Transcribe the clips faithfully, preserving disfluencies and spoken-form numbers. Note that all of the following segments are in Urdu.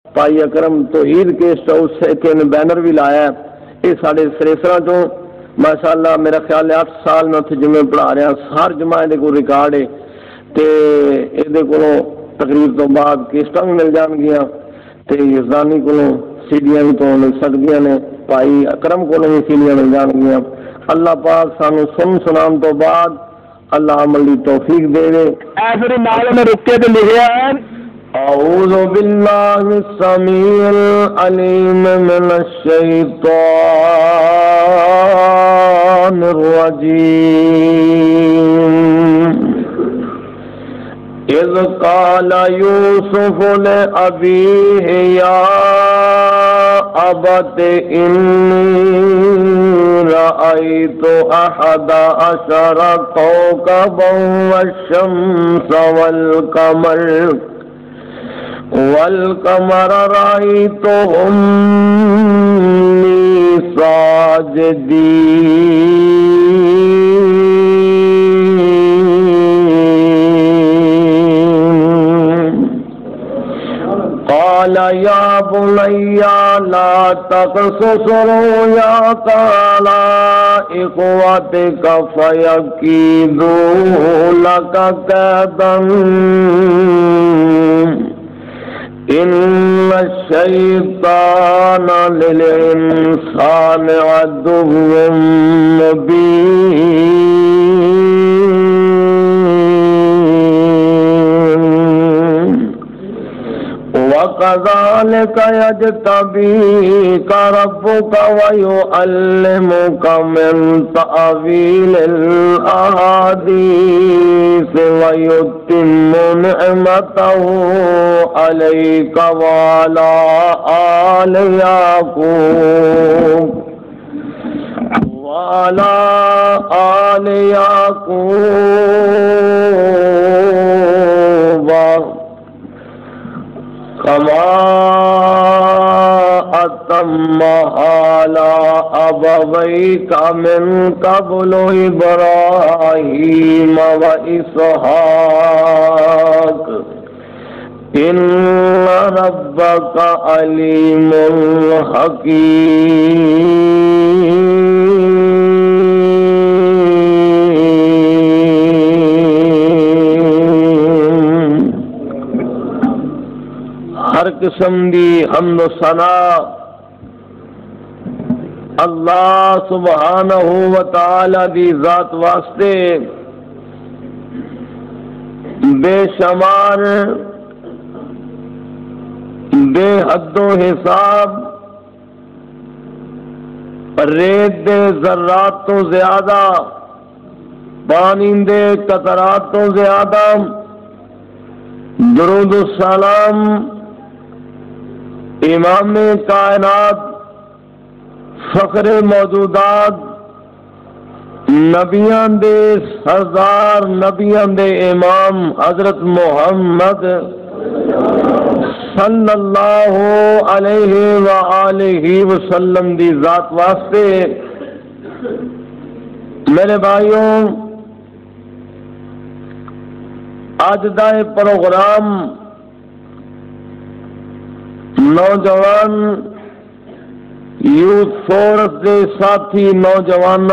پائی اکرم توحید گیسٹ ہاؤس سے کہ بینر بھی لایا ہے. یہ سارے سریسرا چوں ماشاء اللہ میرا خیال ہے اٹھ سال میں اتنے جمعے پڑھا رہا. ہر جمعہ یہ کوئی ریکارڈ ہے تو یہ کو تقریر تو بعد کیسٹاں بھی مل جان گیا تو یزدانی کو سیڈیاں بھی تو مل سکتی نے. بھائی اکرم کو بھی سیڈیاں مل جان گیا. اللہ پاک سانو سن سنان تو بعد اللہ عمل کی توفیق دے دے. ایسے نال میں رک کے لکھا ہے اعوذ باللہ السمیع العلیم من الشیطان الرجیم اذ قال یوسف لأبیہ یا ابت انی رأیت احد عشر کوکبا والشمس والقمر والقمر رأيتهم لي ساجدين قال يا بني لا تقصص رؤياك على إخوتك فيكيدوا لك كيدا إن الشيطان للإنسان عدو مبين وكذلك يجتبيك ربك ويعلمك من تأويل الأحاديث ويتم نعمته عليك وعلى آل يعقوب وعلى آل يعقوب كما أتمها على أبويك من قبل إبراهيم وإسحاق إن ربك عليم حكيم. ہر قسم دی حمد و ثنا اللہ سبحانہ و تعالی دی ذات واسطے بے شمار بے حد و حساب ریت دے ذرات تو زیادہ پانی دے قطرات تو زیادہ درود و سلام امام کائنات فخر موجودات نبیان دے سردار نبیان دے امام حضرت محمد صلی اللہ علیہ وآلہ وسلم دی ذات واسطے میرے بھائیوں آج دا پروگرام نوجوان یوتھ فورس دے ساتھی نوجوان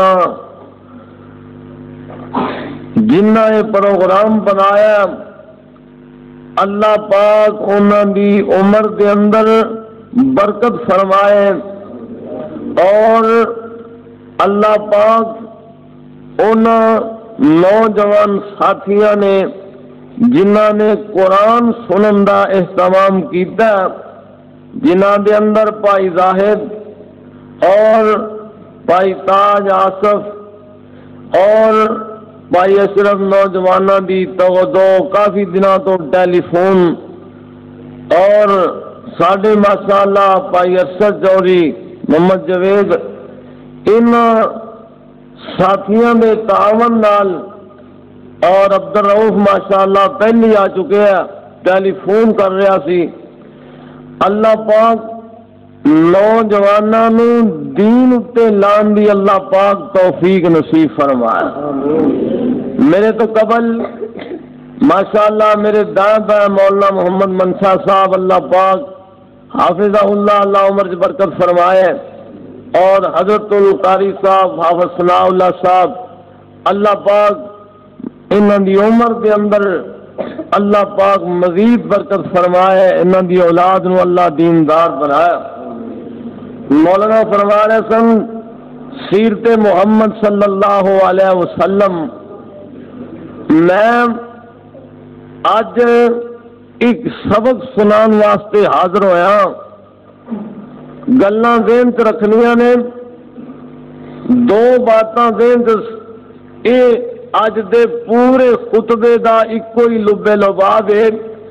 جنہ یہ پروگرام بنایا اللہ پاک انہوں دی عمر دے اندر برکت فرمائے اور اللہ پاک انہوں نوجوان ساتھیاں نے جنہ نے قرآن سنن دا اہتمام کیتا جنہ دے اندر پائی زاہد اور پائی تاج آصف اور پائی اشرف نوجوانہ دی توجہ کافی دنوں تو ٹیلی فون اور ساڑھے ماشاءاللہ پائی ارشد جوری محمد جوید ان ساتھیاں دے تعاون نال اور عبدالرؤف ماشاءاللہ پہلی آ چکے ہیں ٹیلی فون کر رہا سی. اللہ پاک نوجوانوں نو دین اتے لان دی اللہ پاک توفیق نصیب فرمائے. میرے تو قبل ماشاءاللہ میرے دائیں بائیں مولانا محمد منشا صاحب اللہ پاک حافظ اللہ اللہ عمر کی برکت فرمائے، اور حضرت القاری صاحب حافظ ثناء اللہ صاحب اللہ پاک انہاں دی عمر کے اندر اللہ پاک مزید برکت فرمائے، انہاں دی اولاد نو اللہ دیندار بنایا۔ مولانا فرما رہے سن سیرت محمد صلی اللہ علیہ وسلم، میں اج ایک سبق سنان واسطے حاضر ہویا، گلاں ذہن چ رکھنیاں نے، دو باتاں ذہن چ، اے اج دے پورے خطبے دا ایکو ہی لبے لباب ہے،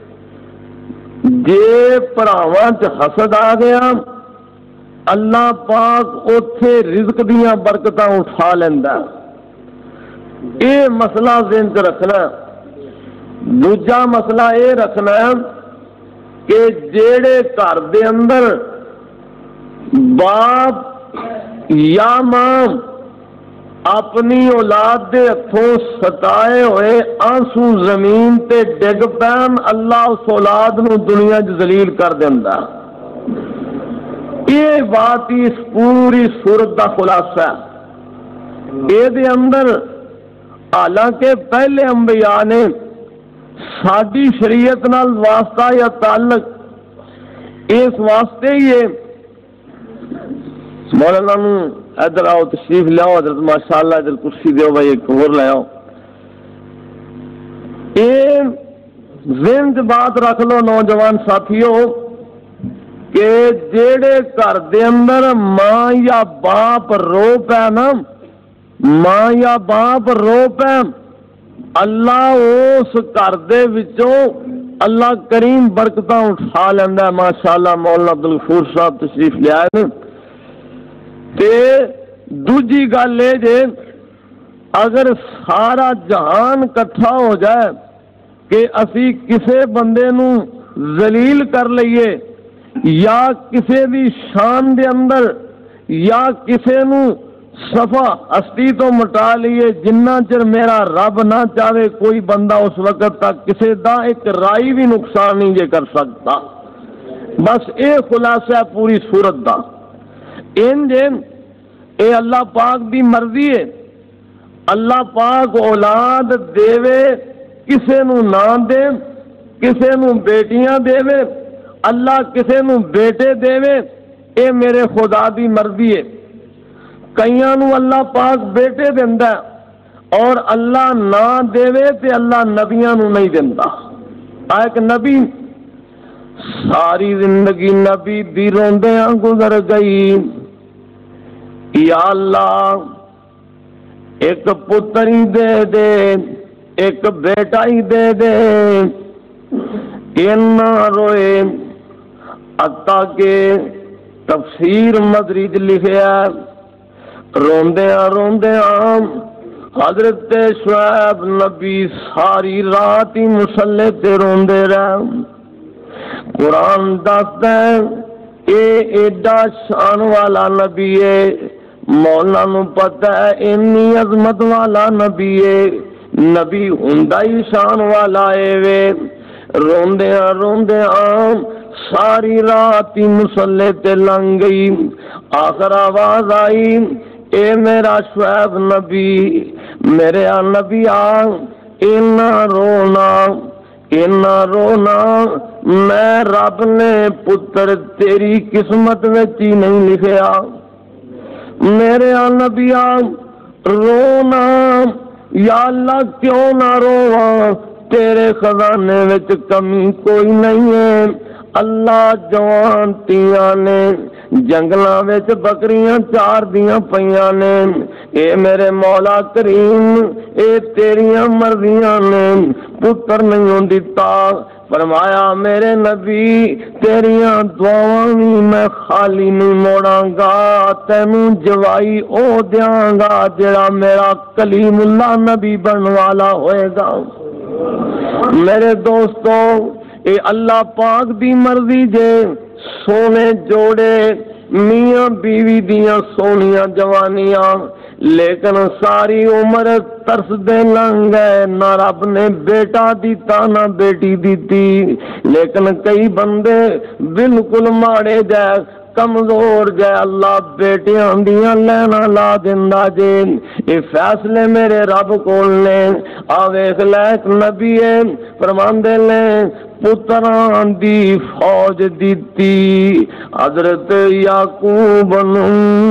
جے بھراواں چ حسد آ گیا اللہ پاک اوتھے رزق دیاں برکتاں اٹھا لیندا، اے مسئلہ ذہن چ رکھنا۔ دوجا مسئلہ اے رکھنا کہ جیڑے گھر دے اندر باپ یا ماں اپنی اولاد دے ہتھوں ستائے ہوئے آنسو زمین تے ڈگ پین، اللہ اس اولاد نو دنیا چ ذلیل کر دیندا۔ یہ بات ہی اس پوری صورت دا خلاصہ ہے۔ اے دے اندر حالانکہ پہلے انبیاء نے ساری شریعت نال واسطہ یا تعلق اس واسطے ہی ہے۔ مولانا نو ادھر آؤ، تشریف لیاؤ حضرت، ماشاء اللہ ادھر کرسی دیو بھائی، ایک اور لے آؤ۔ یہ ذہن چ بات رکھ لو نوجوان ساتھیوں کہ جیڑے گھر دے اندر ماں یا باپ رو پے نا، ماں یا باپ رو پے، اللہ اس گھر دے وچوں اللہ کریم برکتاں اٹھا لیندا ہے۔ ماشاءاللہ مولانا عبدالغفور صاحب تشریف لے آئے نے۔ تے دوجی گل یہ جے اگر سارا جہان کٹھا ہو جائے کہ اسی کسے بندے نو ذلیل کر لئیے یا کسے دی شان دے اندر یا کسے نو صفا ہستی تو مٹا لیے، جنہ چر میرا رب نہ چاہے کوئی بندہ اس وقت تک کسے دا ایک رائی بھی نقصان نہیں جے کر سکتا۔ بس اے خلاصہ پوری صورت دا ان جن اے اللہ پاک دی مرضی ہے۔ اللہ پاک اولاد دیوے کسے نو نہ دے، کسے نو بیٹیاں دیوے، اللہ کسے نو بیٹے دیوے، اے میرے خدا دی مرضی ہے۔ کئیاں نو اللہ پاک بیٹے دیندا ہے اور اللہ نہ دیوے تے اللہ نبیاں نو نہیں دیندا۔ ایک نبی ساری زندگی نبی دی روندیاں گزر گئی، یا اللہ ایک پتر ہی دے دے، ایک بیٹا ہی دے دے، اینا روئے عطا کے تفسیر مدرج لکھیا، روندیاں روندیاں حضرت شعیب نبی ساری رات ہی مسلے تے روندے رہے۔ قرآن دستا ہے اے ایڈا شان والا نبی ہے، مولا نو پتہ ہے انی عظمت والا نبی ہے، نبی ہوندا ہی شان والا ہے وے۔ روندیاں روندیاں ساری رات ہی مسلے تے لنگ گئی، آخر آواز آئی اے میرا شعیب نبی، میرے نبی آ اینا رونا اینا رونا، میں رب نے پتر تیری قسمت وچ ہی نہیں لکھیا۔ میرے نبی آ رونا، یا اللہ کیوں نہ رواں، تیرے خزانے وچ کمی کوئی نہیں ہے۔ اللہ جوان تیاں نے جنگلاں وچ بکریاں چار دیاں پیاں نے، اے میرے مولا کریم اے تیریاں مرضیاں نے، پتر نہیں دتا۔ فرمایا میرے نبی تیریاں دعاواں بھی میں خالی نہیں موڑاں گا، تینوں جوائی او دیاں گا جڑا میرا کلیم اللہ نبی بن والا ہوئے گا۔ میرے دوستوں اے اللہ پاک دی مرضی جے، سونے جوڑے میاں بیوی دیاں سونیاں جوانیاں، لیکن ساری عمر ترس دے لنگ گئے، نہ رب نے بیٹا دیتا نہ بیٹی دیتی، لیکن کئی بندے بالکل ماڑے جائے کمزور جائے اللہ بیٹیاں دیاں لینا لا دیندا جے، اے فیصلے میرے رب کول نے۔ آ ویکھ لے ایک نبی ہے فرماندے نے پتراں دی فوج دیتی حضرت یعقوب نوں۔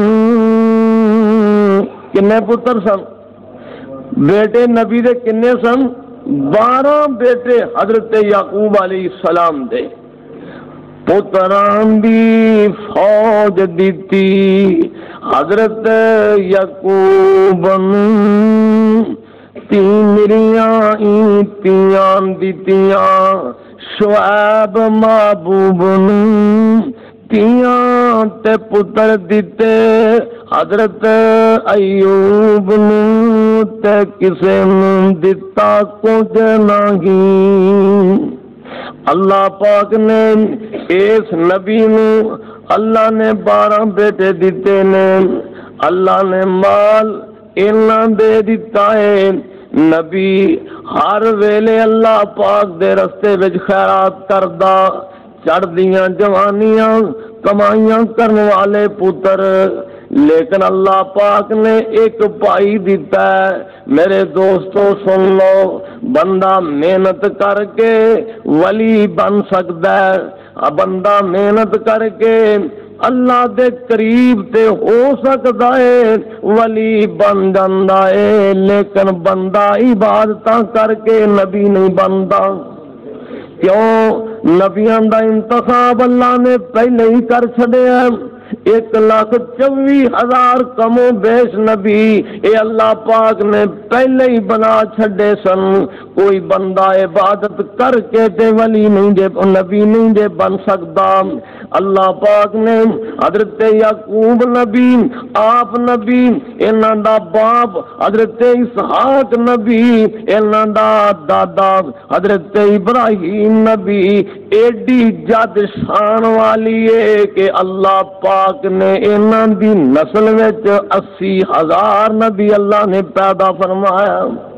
کنے پتر سن بیٹے نبی دے کنے سن؟ بارہ بیٹے حضرت یعقوب علیہ السلام دے۔ پتراں دی فوج دیتی حضرت یعقوب نوں، تین میریاں ایتیاں دیتیاں شعیب محبوب نوں، تیاں تے پتر دیتے حضرت ایوب نوں، تے کسے نوں دتا کچھ نہیں۔ اللہ پاک نے اس نبی نوں اللہ نے بارہ بیٹے دیتے نے، اللہ نے مال انہاں دے دیتا ہے۔ نبی ہر ویلے اللہ پاک دے رستے وچ خیرات کردا، چڑھدیاں جوانیاں کمائیاں کرن والے پتر، لیکن اللہ پاک نے ایک پائی دیتا ہے۔ میرے دوستو سن لو، بندہ محنت کر کے ولی بن سکتا ہے، بندہ محنت کر کے اللہ دے قریب تے ہو سکتا ہے، ولی بن جاندا ہے، لیکن بندہ عبادتاں کر کے نبی نہیں بندا۔ کیوں؟ نبیاں دا انتخاب اللہ نے پہلے ہی کر چھڑیا ہے۔ ایک لاکھ چوبی ہزار کم و بیش نبی اے اللہ پاک نے پہلے ہی بنا چھڑے سن۔ کوئی بندہ عبادت کر کے تے ولی نہیں دے نبی نہیں دے بن سکتا۔ اللہ پاک نے حضرت یعقوب نبی آپ نبی، انہاں دا باپ حضرت اسحاق نبی، انہاں دا دادا حضرت ابراہیم نبی، ایڈی جد شان والی ہے کہ اللہ پاک نے انہاں دی نسل وچ اسی ہزار نبی اللہ نے پیدا فرمایا۔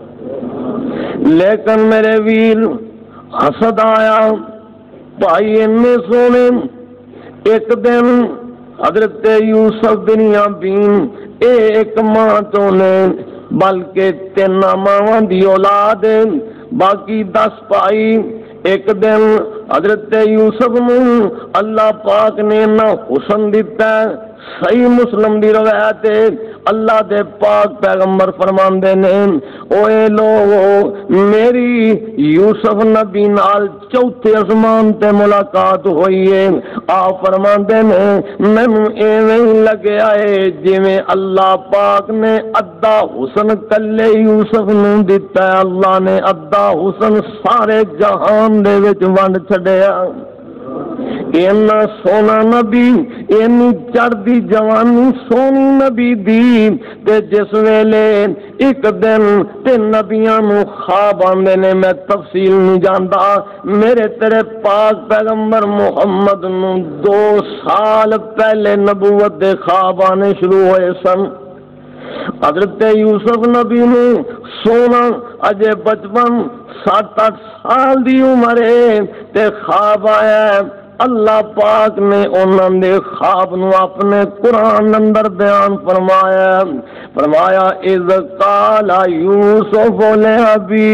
لیکن میرے ویر حسد آیا، بھائی اتنے سونے۔ ایک دن حضرت یوسف بن یابین ایک ماں تو نے بلکہ تین ماواں دی اولاد باقی دس پائی۔ ایک دن حضرت یوسف نوں اللہ پاک نے نہ حسن دیتا ہے، صحیح مسلم دی روایت ہے، اللہ دے پاک پیغمبر فرماندے نے اوے لوگو میری یوسف نبی نال چوتھے اسمان تے ملاقات ہوئی ہے۔ آپ فرماندے نے مینوں ایویں لگیا ہے جویں اللہ پاک نے ادھا حسن کلے یوسف نوں دتا ہے، اللہ نے ادھا حسن سارے جہان دے وچ ونڈ چھڈیا۔ اینا سونا نبی، اینی چڑھدی جوانی سونی نبی دی، تے جس ویلے ایک دن تے نبیاں نو خواب آندے نے، میں تفصیل نہیں جاندا، میرے تیرے پاک پیغمبر محمد نو دو سال پہلے نبوت دے خواب آنے شروع ہوئے سن۔ حضرت یوسف نبی نو سونا اجے بچپن سات اٹھ سال دی عمر ہے تے خواب آیا ہے۔ اللہ پاک نے انہاں دے خواب نو اپنے قرآن اندر بیان فرمایا فرمایا اذ قال یوسف لأبیہ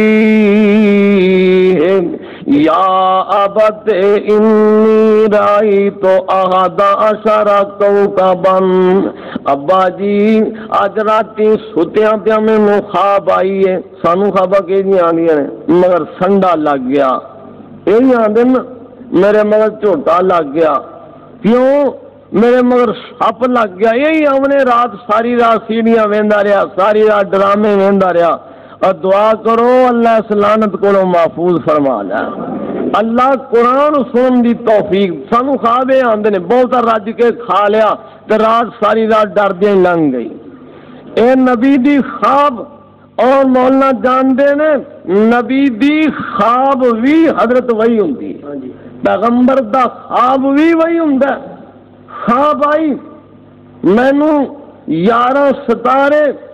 یا ابت انی رأیت احد عشر کوکبا، ابا جی اج راتی ستیاں پیا مینوں خواب آئی ہے۔ سانو خواباں کیڑیاں آندیاں نے مگر سنڈا لگ گیا، یہ آندے نا میرے مگر جھوٹا لگ گیا، کیوں میرے مگر سپ لگ گیا۔ یہی ہم نے رات ساری رات سیڑیاں ویندا رہا، ساری رات ڈرامے ویندا رہا۔ اور دعا کرو اللہ اس لعنت کو محفوظ فرما لے۔ اللہ قرآن سنن دی توفیق سانو خواب آندے نے، بہت رج کے کھا لیا تے رات ساری رات ڈردیاں لنگ گئی۔ اے نبی دی خواب اور مولانا جاندے نے نبی دی خواب بھی حضرت وہی ہوندی ہے، پیغمبر دا خواب بھی وہی ہوندا ہے۔ خواب آئی مینوں یارہ ستارے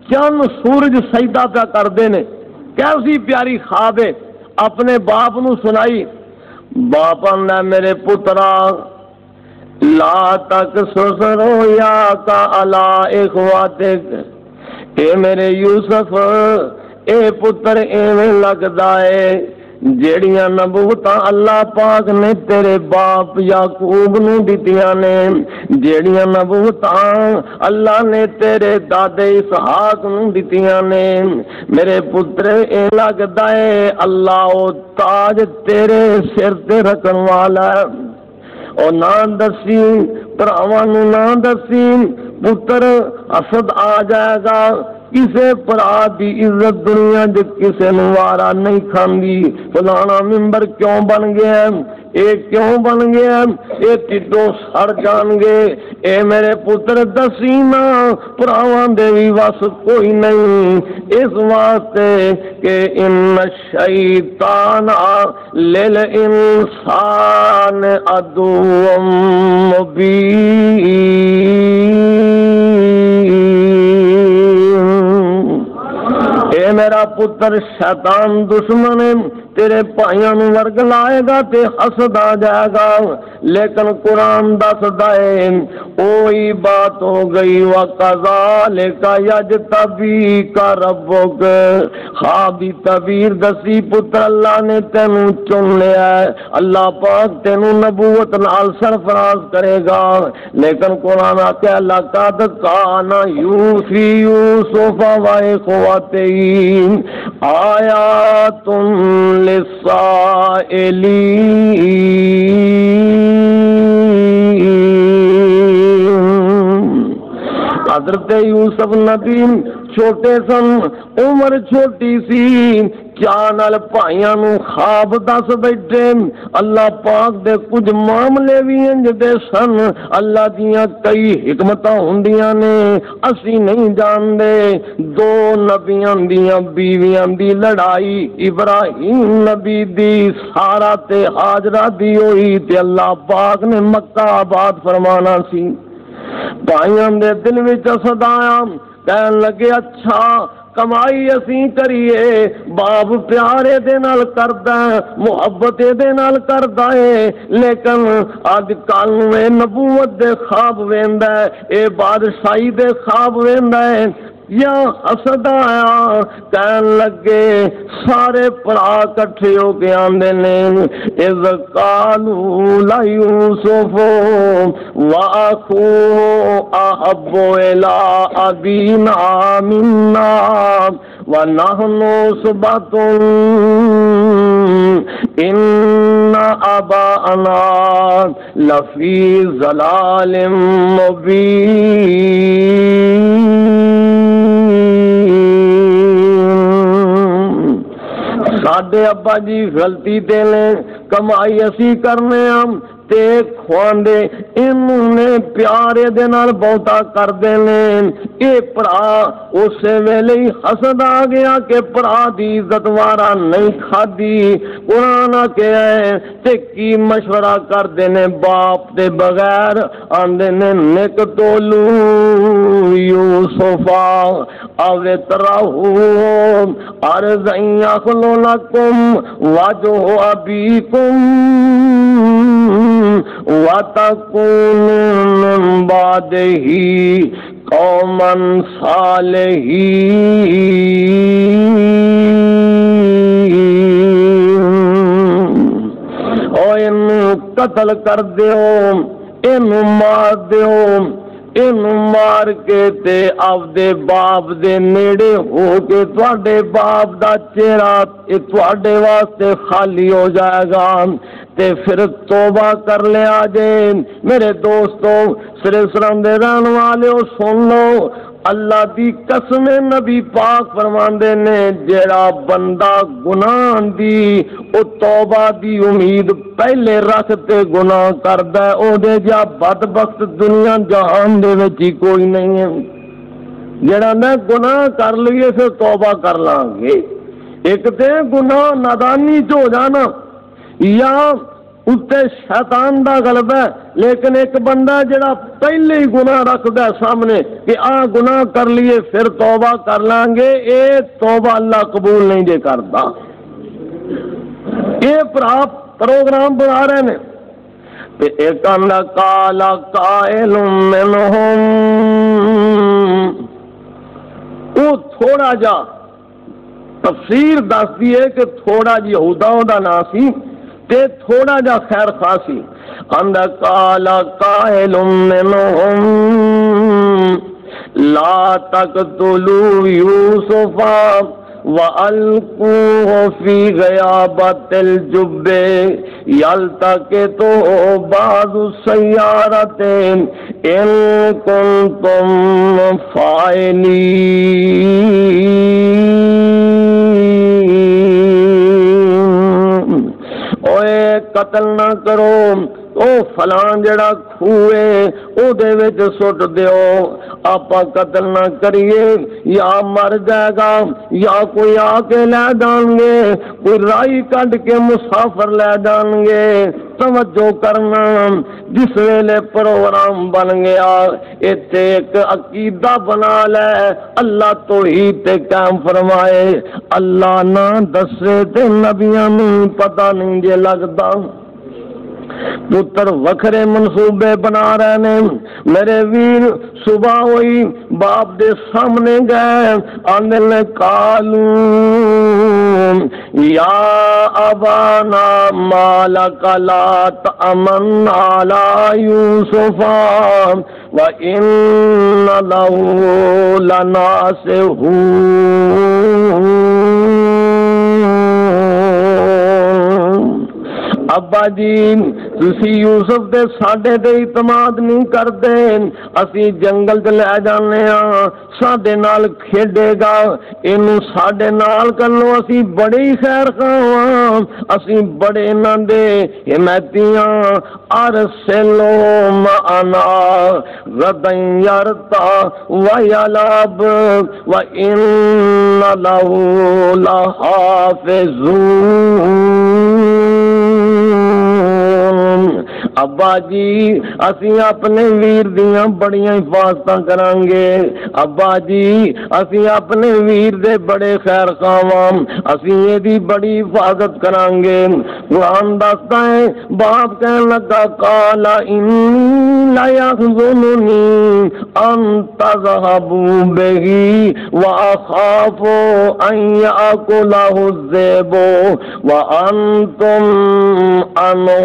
چند سورج سجدہ پہ کرتے ہیں. کیسی پیاری خواب ہے. اپنے باپ نو سنائی. باپ نے میرے پترا لا تک سسرو یا کا الا اخواتک. اے میرے یوسف اے پتر ایویں لگدا ہے جیڑیاں نبوتاں اللہ پاک نے تیرے باپ یعقوب نو دتیاں نے, جیڑیاں نبوتاں اللہ نے تیرے دادے اسحاق نو دتیاں نے. میرے پتر اے لگدا ہے اللہ او تاج تیرے سر تے رکھن والا ہے. او نہ دسی پراواں نو نہ دسی پتر حسد آ جائے گا. کسے پرا دی عزت دنیا جو کسے نوارا نہیں کھاندی. فلانا ممبر کیوں بن گیا, اے کیوں بن گیا, اے تیتوں سڑ جان گے. اے میرے پتر دسینا پراواں دے بھی وس کوئی نہیں, اس واسطے کہ ان الشیطان للانسان عدو مبین. اے میرا پتر شیطان دشمن تیرے پائیاں نو ورگ لائے گا تے حسد آ جائے گا. لیکن قرآن دسدا ہے اوہی بات ہو گئی وَكَذَلِكَ يَجْتَبِيكَ رَبُّكَ. خوابی تعبیر دسی پتر اللہ نے تینوں چن لیا ہے, اللہ پاک تینوں نبوت نال سرفراز کرے گا. لیکن قرآن آکے لَقَدْ كَانَ يُوفِي يُوسُفَ وَإِخْوَتِهِ آیاتٌ حضرت یوسف نبی چھوٹے سن, عمر چھوٹی سی, کیا نال پائیاں نو خواب دس بیٹھے. اللہ پاک دے کچھ معاملے بھی انج دے سن, اللہ دیاں کئی حکمتاں ہوندیاں نے اسی نہیں جاندے. دو نبیاں دیاں بیویاں دی لڑائی, ابراہیم نبی دی سارا تے ہاجرہ دی ہوئی تے اللہ پاک نے مکہ آباد فرمانا سی. پائیاں دے دل وچ حسد آیا, کہن لگے اچھا کمائی اسی کریے, باپ پیارے دے نال کردا ہے, محبت دے نال کردا ہے, لیکن اج کل میں نبوت دے خواب ویندا ہے, اے بادشاہی دے خواب ویندا ہے. یا حسد آیا, کہن لگے سارے پڑا کٹھے ہو کے آندے نے اذ قالوا لا یوسف واخوه احب الى ابینا منا ونحن عصبة ان اباءنا لفی ضلال مبین. ساڈے ابا جی غلطی تے نے کمائی اسی کرنے ہم تے کھواندے انہوں نے پیارے دے نال بہتا کر دے نے. اے پرا اسے ویلے ہی حسد آ گیا کہ پرا دی عزت وارا نہیں کھادی. قرآن کے ہے تے کی مشورہ کر دے نے باپ دے بغیر, آندے نے نک تولو یوسفا اوے تراہو ارضاً یخلو لکم وجہ ابیکم وَتَكُونُ مِن بَعْدِهِ قَوْمًا صَالِحِينَ. او اینو قتل کر دیو, اینو مار دیو, اینو مار کے تے آفدے باپ دے نیڑے ہو کے تواڈے باپ دا چہرہ اے تواڈے واسطے خالی ہو جائے گا تے پھر توبہ کر لیا جے. میرے دوستو سرے سرندے رہن والے سن لو, اللہ دی قسم نبی پاک فرماندے نے جیڑا بندہ گناہ دی او توبہ دی امید پہلے رکھتے گناہ کردا ہے, او دے جا بدبخت دنیا جہان دے وچ ہی کوئی نہیں ہے. جیڑا میں گناہ کر لئیے پھر توبہ کر لیں گے. ایک تے گناہ نادانی جو ہو جانا, یا اتنے شیطان دا غلبہ ہے، لیکن ایک بندہ جڑا پہلے ہی گناہ رکھدا ہے سامنے کہ آ گناہ کر لیے پھر توبہ کر لیں گے، اے توبہ اللہ قبول نہیں جے کردا۔ یہ پرا پروگرام بنا رہے ہیں۔ ایک اندر کالا قائل منہم، وہ تھوڑا جا تفسیر دس دیے کہ تھوڑا جی یہوداؤں دا نام سی تے تھوڑا جا خیر خاصی۔ اندر کالا قائل منہم لا تقتلوا یوسف وَأَلْقُوهُ فِي غَيَابَتِ الْجُبِّ يَلْتَقِطُهُ بَعْضُ السَّيَّارَةِ إِن كُنتُمْ فَاعِلِينَ۔ اوے قتل نہ کرو، او فلاں جڑا کھوئے او دے وچ سٹ دیو، آپا قتل نہ کریے، یا مر جائے گا یا کوئی آ کے لے جان گے، کوئی رائی کڈ کے مسافر لے جان گے۔ توجہ کرنا، جس ویلے پروگرام بن گیا ایتھے ایک عقیدہ بنا لے، اللہ توحید تے قائم فرمائے، اللہ نہ دسے تے نبیاں نوں پتہ نہیں جے لگدا۔ پتر وکھرے منصوبے بنا رہے نے، میرے ویر صبح ہوئی باپ دے سامنے گئے، آندے نے کالو یا ابانا مالک لا تأمن علی یوسف وإن له لناصحون۔ ابا جی تسی یوسف دے ساڈے تے اعتماد نہیں کردے، اسی جنگل تے لے جانے ہاں، ساڈے نال کھیڈے گا، اینو ساڈے نال کرلو، اسی بڑے ہی خیر خواہ، اسی بڑے انہاں دے حمایتیاں، ارسلو معنا غدا یرتا ویلعب وان له لحافظون۔ ابا جی اسی اپنے ویر دیاں بڑیاں حفاظتاں کران گے، ابا جی اسی اپنے ویر دے بڑے خیر خواہ، اسی یہ دی بڑی حفاظت کران گے۔ قرآن دستا ہے، باپ کہنے لگا قالا انی لا یحزننی ان تذهبوا به واخاف ان یاکلہ الذئب وانتم عنہ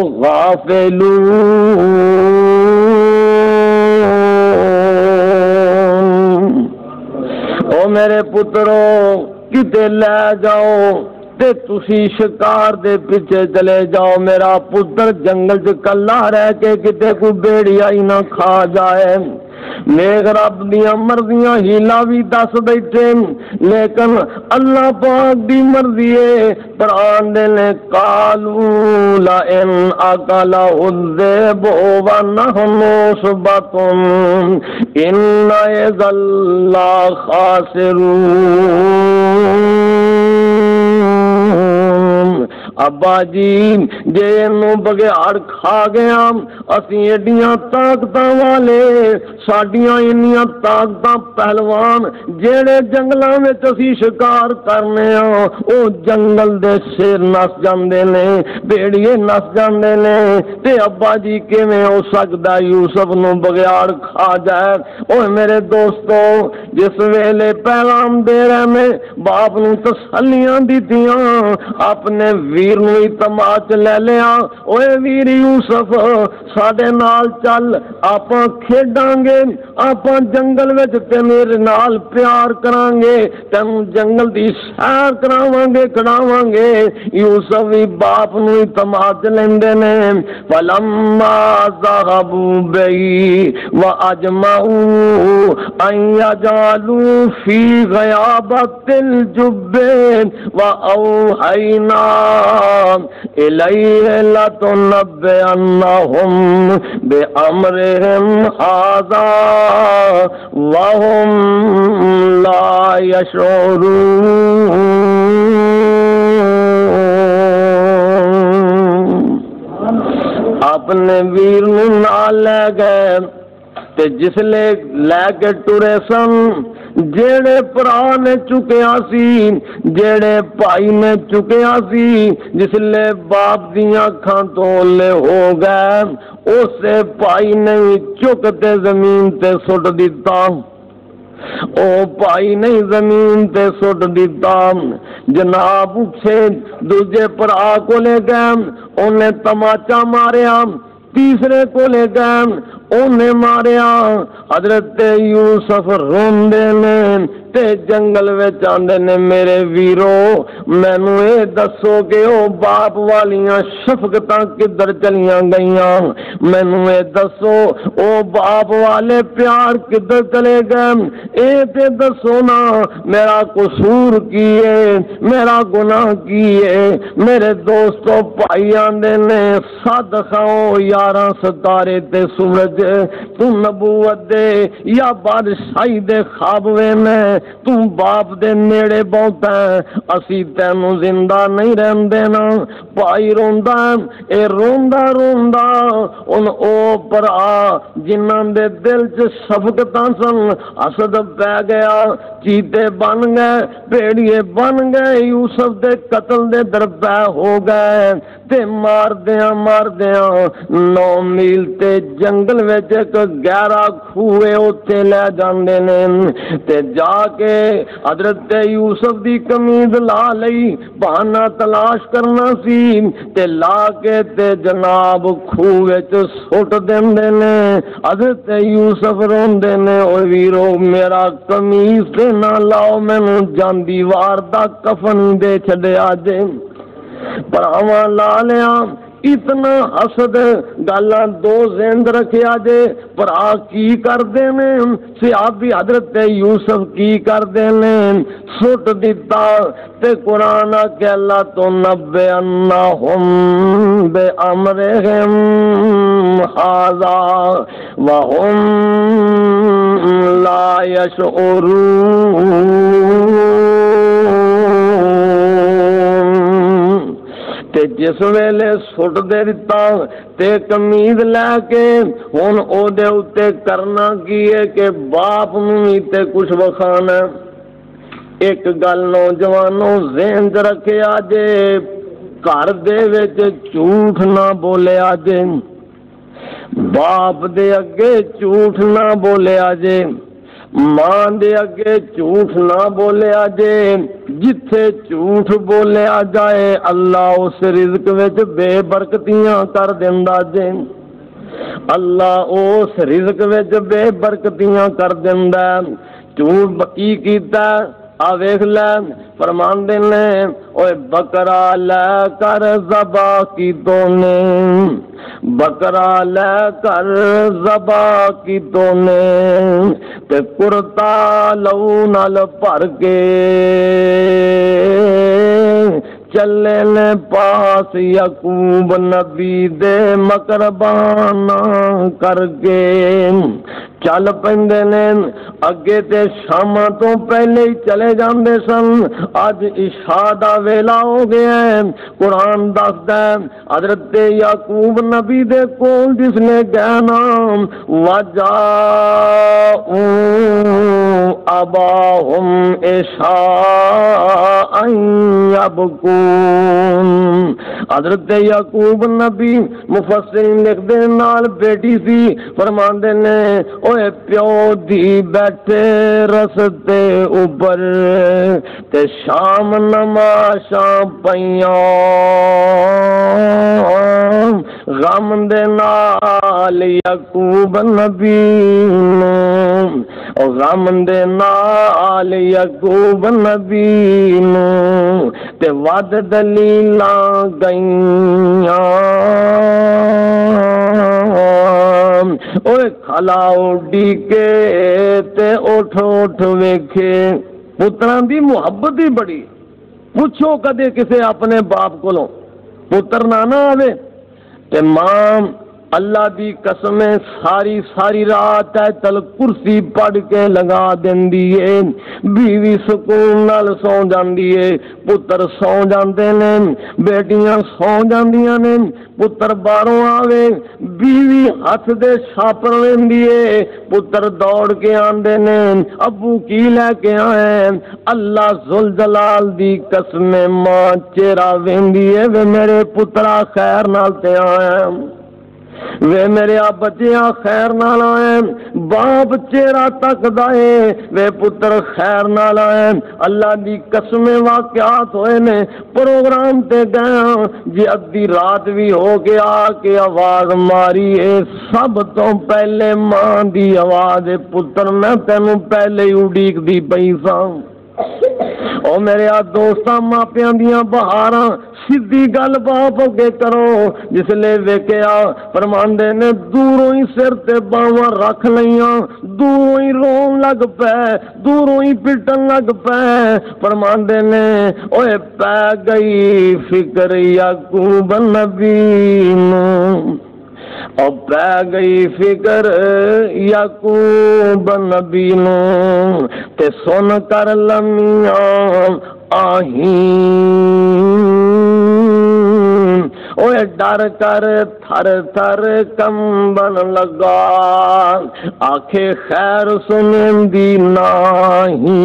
غافلون۔ او میرے پترو کتے لے جاؤ تے تسی شکار دے پیچھے چلے جاؤ، میرا پتر جنگل چ کلا رہ کے کتے کو بیڑیا ہی نہ کھا جائے۔ نیک رب دیاں مرضیاں ہیلا بھی دس بیٹھے، لیکن اللہ پاک دی مرضی ہے۔ قرآن دے نے قالوا لئن اکلہ الذئب ونحن عصبۃ انا اذا لخاسرون۔ ابا جی جے نو بگیاڑ کھا گیا، اسی ایڈیاں طاقتاں والے، ساڈیاں انیاں طاقتاں پہلوان جیڑے جنگلاں وچ اسی شکار کرنے ہاں، او جنگل دے شیر نس جاندے نے، بیڑیے نس جاندے نے، تے ابا جی کیویں ہو سکدا یوسف نو بگیاڑ کھا جائے؟ اوے میرے دوستو، جس ویلے پیغام دے رہے میں باپ نو تسلیاں دتیاں، اپنے ویر نو تماچ لے لیا، اوے ویر یوسف ساڈے نال چل، آپاں کھیڈاں گے، آپاں جنگل وچ تے میرے نال پیار کران گے، تینوں جنگل دی سیر کراواں گے کڑاواں گے۔ یوسف بھی باپ نو تماچ لیندے نے۔ فلما ذهبوا به واجمعوا ان يجعلوا في غيابة الجب واوحينا إليه لتنبئنهم بأمرهم هذا وهم لا يشعرون۔ اپنے ویر نوں نال لے گئے تے جس لے لے کے ٹرے سن جیڑے پرا نے چکیا سی جیڑے بھائی نے چکیا سی جس لے باپ دیاں اکھاں تو لے ہو گئے اسے بھائی نے چکتے زمین تے سٹ دیتا او بھائی نہیں زمین تے سٹ دیتا جناب اٹھے دوجے پرا کو لے گئے انہیں تماچا ماریا تیسرے کو لے گئے انہیں ماریا حضرت یوسف روندے نے تے جنگل وچ آندے نے میرے ویرو مینوں اے دسو کہ او باپ والیاں شفقتاں کدھر چلیاں گئیاں مینوں اے دسو او باپ والے پیار کدھر چلے گئے اے تے دسو نا میرا قصور کی ہے میرا گناہ کی ہے میرے دوستو بھائی آندے نے صدقاؤ یاراں ستارے تے سورج تو نبوت دے یا بادشاہی دے خواب وینے تو باپ دے نیڑے بہتا ہے اسی تینوں زندہ نہیں رہن دینا بھائی روندا اے روندا روندا ان او پر آ جنہاں دے دل چ شفقتاں سن حسد پہ گیا چیتے بن گئے بھیڑیے بن گئے یوسف دے قتل دے درپے ہو گئے تے مار دیاں مار دیاں نو میل تے جنگل وچ ایک گہرا کھوے اوتے لے جاندے نے تے جا کے حضرت یوسف دی قمیض لا لئی بہانہ تلاش کرنا سی تے لا کے تے جناب کھوے وچ سٹ دیندے نے حضرت یوسف روندے نے او ویرو میرا قمیض تے نہ لاؤ مینوں جاندی وار دا کفن دے چھڈیا جے پراواں لا لیا اتنا حسد گالاں دو زند رکھیا جے پر آ کی کر دینے صحابی حضرت یوسف کی کر دینے سٹ دیتا تے قرآن کہ اللہ تو نبے انہم بے امرہم حاضا وہم لا یشعرون تے جس ویلے سٹ دے دیتا تے قمیض لے کے ہن او دے اوتے کرنا کی ہے کہ باپ نوں تے کچھ وکھانا ایک گل نوجوانوں ذہن چ رکھیا جے گھر دے وچ جھوٹ نہ بولیا جے باپ دے اگے جھوٹ نہ بولیا جے ماں دے اگے جھوٹ نہ بولیا جے جتھے جھوٹ بولیا جائے اللہ اس رزق وچ بے برکتیاں کر دیندا جے اللہ اس رزق وچ بے برکتیاں کر دیندا جھوٹ کی کیتا آ ویکھ لے فرماندے نے اوے بکرا لے کر ذبح کی تو نے بکرا لے کر ذبح کی تو نے تے کرتا لو نال بھر کے چلے نے پاس یعقوب نبی دے مقربانہ کر کے چل پیندے نے اگے تے شاماں تو پہلے ہی چلے جاندے سن اج عشاء دا ویلا ہو گیا ہے قرآن دسدا ہے حضرت یعقوب نبی دے کول جس نے گیا نا وجا اباہم عشاء یبکون حضرت یعقوب نبی مفسرین لکھ دے نال بیٹی سی فرماندے نے اوے پیو دی بیٹھے رستے اوپر تے شام نماشاں پیاں غم دے نال یعقوب نبی نو غم دے نال یعقوب نبی نو تے ود دلیلاں گئیاں اوے کھلا اڈی کے تے اٹھ اٹھ ویکھے پتراں دی محبت ہی بڑی پوچھو کدے کسے اپنے باپ کولوں پتر نہ نہ آوے تے ماں اللہ دی قسم ساری ساری رات ایتل کرسی پڑھ کے لگا دیندی ہے، بیوی سکون نال سو جاندی ہے، پتر سو جاندے نے، بیٹیاں سو جاندیاں نے، پتر باہروں آوے بیوی ہاتھ دے چھاپر لیندی ہے، پتر دوڑ کے آندے نے، ابو کی لے کے آئے، اللہ ذوالجلال دی قسم ماں چہرہ ویندی ہے، وے میرے پترا خیر نال تے آئے، وے میرے بچیاں خیر نال آئے، باپ چہرہ تک دائے وے پتر خیر نال آئے، اللہ دی قسم واقعات ہوئے نے، پروگرام تے گیا جی ادھی رات بھی ہو کے آ کے آواز ماری ہے، سب تو پہلے ماں دی آواز ہے، پتر میں تینوں پہلے ہی اڈیک دی پئی ساں۔ او میرے آ دوستاں ماپیاں دیاں بہاراں سیدھی گل باپ کے کرو، جس لے ویکیا فرماندے نے دوروں ہی سر تے باواں رکھ لیاں، دوروں ہی رون لگ پے، دوروں ہی پٹن لگ پے، فرماندے نے اوے پے گئی فکر یعقوب نبی نو، اور پہ گئی فکر یعقوب نبی نو، تے سن کر لمیاں آہیں، اوے ڈر کر تھر تھر کمبن لگا، آنکھیں خیر سنن دی نہیں،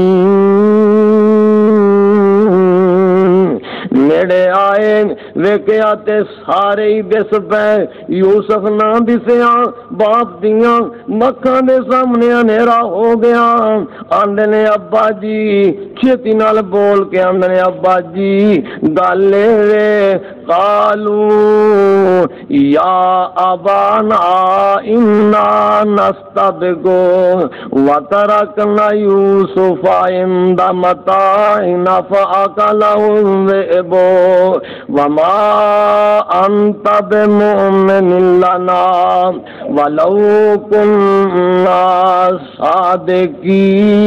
نیڑے آئے ویکیا تے سارے ہی دس پے، یوسف نہ دسیا، باپ دیاں مکھاں دے سامنے اندھیرا ہو گیا، آندے نے ابا جی چھتی نال بول کے آندے نے ابا جی گل وے، قالو یا ابانا انا نستبقو وترکنا یوسف عند متاعنا فاکلہ الذئب وما انت بمؤمن لنا ولو كنا صادقین۔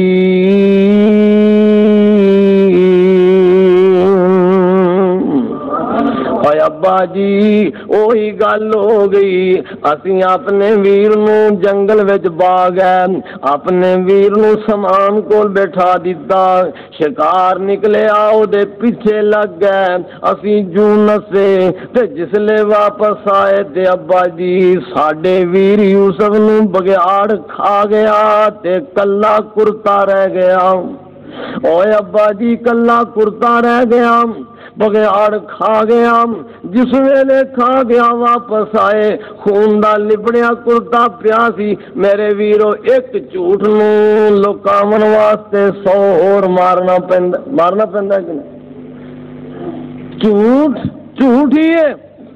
اے ابا جی اوہی گل ہو گئی، اسی اپنے ویر نو جنگل وچ با گئے، اپنے ویر نو سامان کول بٹھا دیتا، شکار نکلے آؤ دے پیچھے لگ گئے، اسی جو نسے تے جسلے واپس آئے تے ابا جی ساڈے ویر یوسف نو بگیاڑ کھا گیا تے کلا کرتا رہ گیا۔ اوے ابا جی کلا کرتا رہ گیا، بگیاڑ کھا گیا، جس ویلے کھا گیا واپس آئے خون دا لبڑیا کرتا پیا سی، میرے ویرو ایک جھوٹ نو لکاون واسطے سو اور مارنا پیندا، مارنا پیندا کہ نہیں؟ جھوٹ جھوٹ ہی ہے۔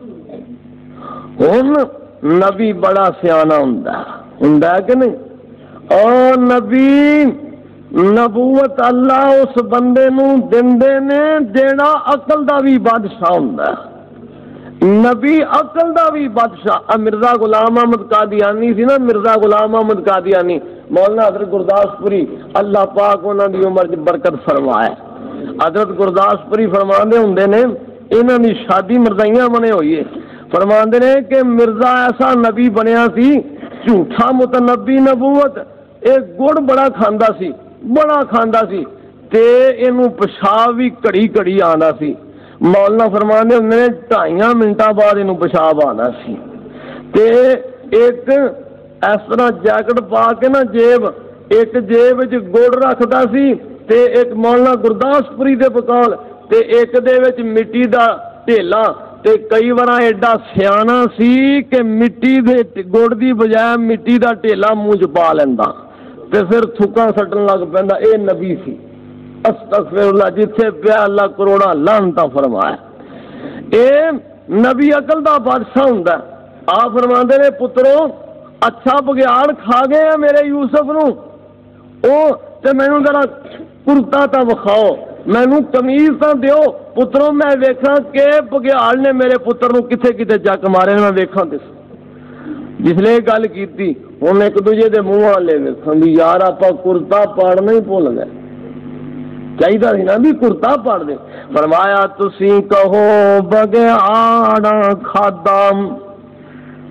ہن نبی بڑا سیانا ہوندا ہوندا کہ نہیں؟ اور نبی نبوت اللہ اس بندے نو دیندے نے جیڑا عقل دا بھی بادشاہ ہوندا ہے، نبی عقل دا بھی بادشاہ۔ مرزا غلام احمد قادیانی سی نا، مرزا غلام احمد قادیانی، مولانا حضرت گرداس پوری اللہ پاک انہاں دی عمر وچ برکت فرمائے، حضرت گرداس پوری فرماندے ہوندے نے انہاں دی شادی مرزائیاں بنے ہوئی ہے، فرماندے نے کہ مرزا ایسا نبی بنیا سی جھوٹا متنبی نبوت، ایک گڑ بڑا کھاندا سی، بڑا کھاندا سی تے اینوں پیشاب بھی کڑی کڑی آندا سی، مولانا فرماندے ہوندے نے ڈھائیاں منٹاں بعد اینوں پیشاب آنا سی، تے ایک اس طرح جیکٹ پا کے نا جیب، ایک جیب وچ گڑ رکھدا سی تے ایک مولانا گرداس پوری دے بکول تے ایک دے وچ مٹی دا ٹھیلا، تے کئی بار ایڈا سیانا سی کہ مٹی دے گڑ دی بجائے مٹی دا ٹھیلا منہ چ پا لیندا تے پھر تھکاں سٹن لگ پیندا، اے نبی سی۔ استغفر اللہ، جتھے پیا اللہ کروڑا لعنتاں فرمایا۔ اے نبی عقل دا بادشاہ ہوندا ہے۔ آپ فرماندے نے پترو اچھا بگیاڑ کھا گئے ہیں میرے یوسف نو، او تے مینوں ذرا کرتا تا وکھاؤ، مینوں قمیض تا دیو پترو، میں ویکھاں کہ بگیاڑ نے میرے پتر نو کتھے کتھے جک مارے، میں ویکھاں تے جس لے گل کیتی ہن ایک دوجے دے منہ والے ویکھن دی، یار آپا کرتا پاڑنا ہی بھول گئے، چاہیے سی نا بھی کرتا پاڑ دے۔ فرمایا تسی کہو بگیاڑا کھادا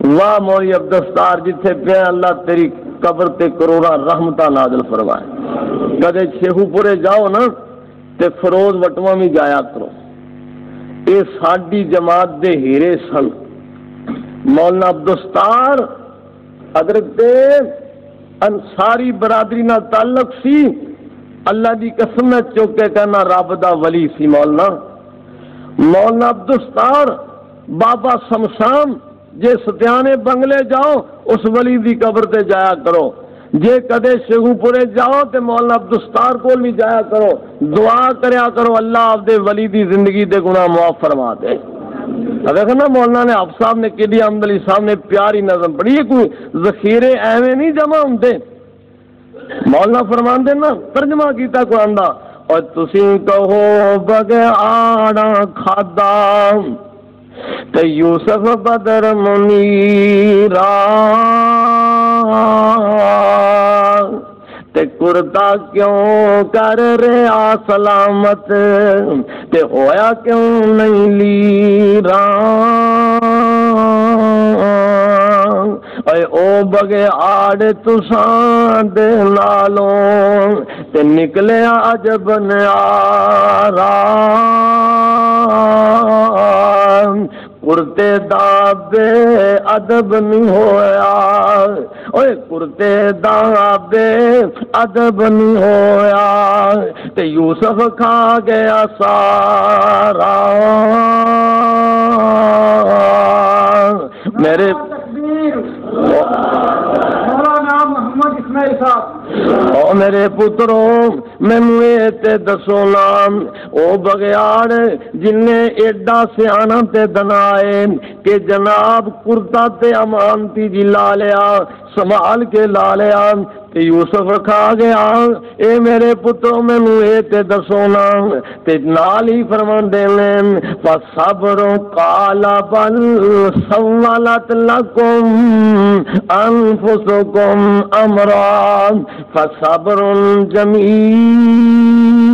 واہ موری عبدالستار جتھے پہ اللہ تیری قبر تے کروڑا رحمتہ نازل فرمائے. کدے شیخو پورے جاؤ نا تے فروز وٹواں بھی جایا کرو. اے ساڈی جماعت دے ہیرے سن. مولانا عبدالستار حضرت انصاری برادری نہ تعلق سی. اللہ دی قسم میں چوک کے کہنا رب دا ولی سی. مولانا مولانا عبدالستار بابا شمشام جے ستیانے بنگلے جاؤ اس ولی دی قبر تے جایا کرو. جے کدے شیخو پورے جاؤ تے مولانا عبدالستار کول بھی جایا کرو. دعا کریا کرو اللہ آپ دے ولی دی زندگی دے گناہ معاف فرما دے. دیکھو نا مولانا نے آپ صاحب نے کیڈی احمد علی صاحب نے پیاری نظم پڑھی ہے. کوئی ذخیرے ایویں نہیں جمع ہوندے. مولانا فرماندے نا ترجمہ کیتا قرآن دا اور تسی کہو بگیاڑا کھادا تے یوسف بدر منیرا تے کرتا کیوں کر رہا سلامت تے ہویا کیوں نہیں لیرا. اے او بگے آڑ تساں دے نالوں تے نکلے عجب نیارا. کرتے دا بے ادب نہیں ہویا. اوے کرتے دا بے ادب نہیں ہویا تے یوسف کھا گیا سارا. میرے او میرے پترو مینوں اے تے دسو نام او بگیاڑ جن نے ایڈا سیانا تے دنائے کہ جناب کرتا تے امانتی جی لا لیا سنبھال کے لا لیا تے یوسف کھا گیا. اے میرے پترو مینوں اے تے دسو نا تے نال ہی فرماندے نے فصبر قال بل سولت لکم انفسکم امرا فصبر جمیل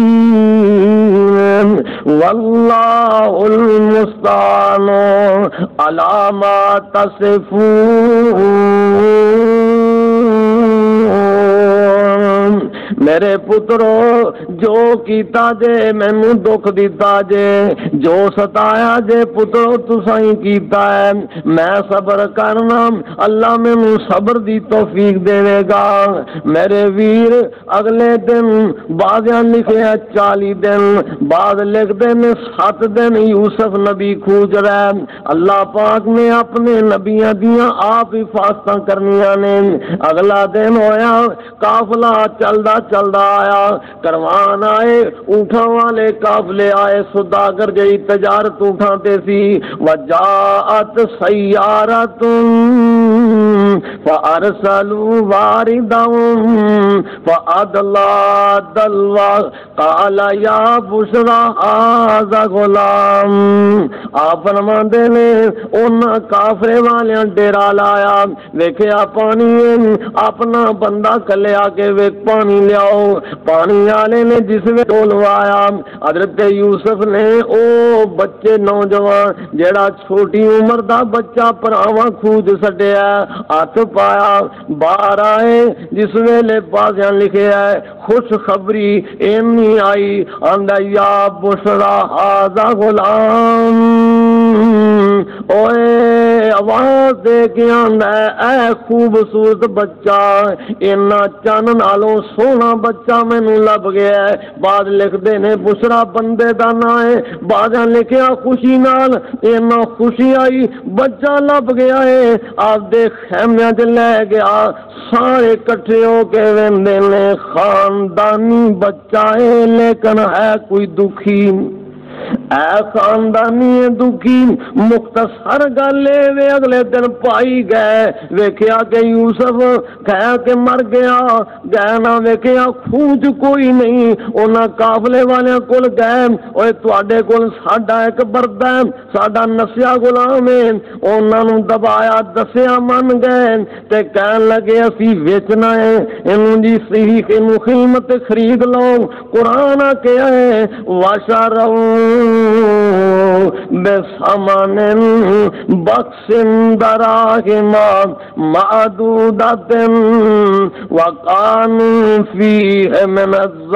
واللہ المستعان علی ما تصفون. میرے پترو جو کیتا جے مینوں دکھ دیتا جے جو ستایا جے پترو تسائیں کیتا ہے. میں صبر کرنا اللہ مینوں صبر دی توفیق دے گا. میرے ویر اگلے دن بعضیاں لکھے ہیں چالی دن بعد لکھ دن سات دن یوسف نبی کھوج رہے. اللہ پاک نے اپنے نبیاں دیاں آپ حفاظتاں کرنیاں نے. اگلا دن ہویا قافلہ چلدا چلدا آیا کروان آئے اونٹاں والے قافلے آئے سوداگر جئی تجارت اونٹاں تے سی. وجاءت سیارۃ فارسلوا واردهم فادلى دلوا قال یا بشرا هذا غلام. آپ فرماندے نے ان کافرے والیاں ڈیرا لایا ویکھیا پانی اپنا بندہ کلے آ کے ویکھ پانی لیاؤ. پانی والے نے جس میں ٹولوایا حضرت یوسف نے او بچے نوجوان جیڑا چھوٹی عمر دا بچہ پراواں کھوج سٹیا ہاتھ پایا باہر آئے. جس ویلے بازیاں لکھے ہے خوش خبری اینی آئی آندا یا بشرا ہذا غلام. اوے آواز دے کے آندا اے خوبصورت بچہ اینا چن نالوں سونا بچہ مینوں لب گیا ہے. بعد لکھ دے نے بشرا بندے دا نا ہے بعد لکھیا خوشی نال اینا خوشی آئی بچہ لب گیا ہے. آپ دے خیمے چ لے گیا سارے کٹھے ہو کے ویندے نے خاندانی بچہ ہے لیکن ہے کوئی دکھی. اے خاندانی دکھی مختصر گل وے اگلے دن پائی گئے ویکھیا کہ یوسف کہہ کے مر گیا گئے نہ ویکھیا کھوج کوئی نہیں. انہاں قافلے والے کول گئے اوے تواڈے کول ساڈا ایک بردا ہے ساڈا نسیا غلام ہے. انہاں نوں دبایا دسیا من گئے تے کہن لگے اسی ویچنا ہے اینوں جی صحیح اینوں قیمت خرید لو. قرآن کہیا ہے واشروا بے سامان بخش دراہما معدودت وکانوا فیہ من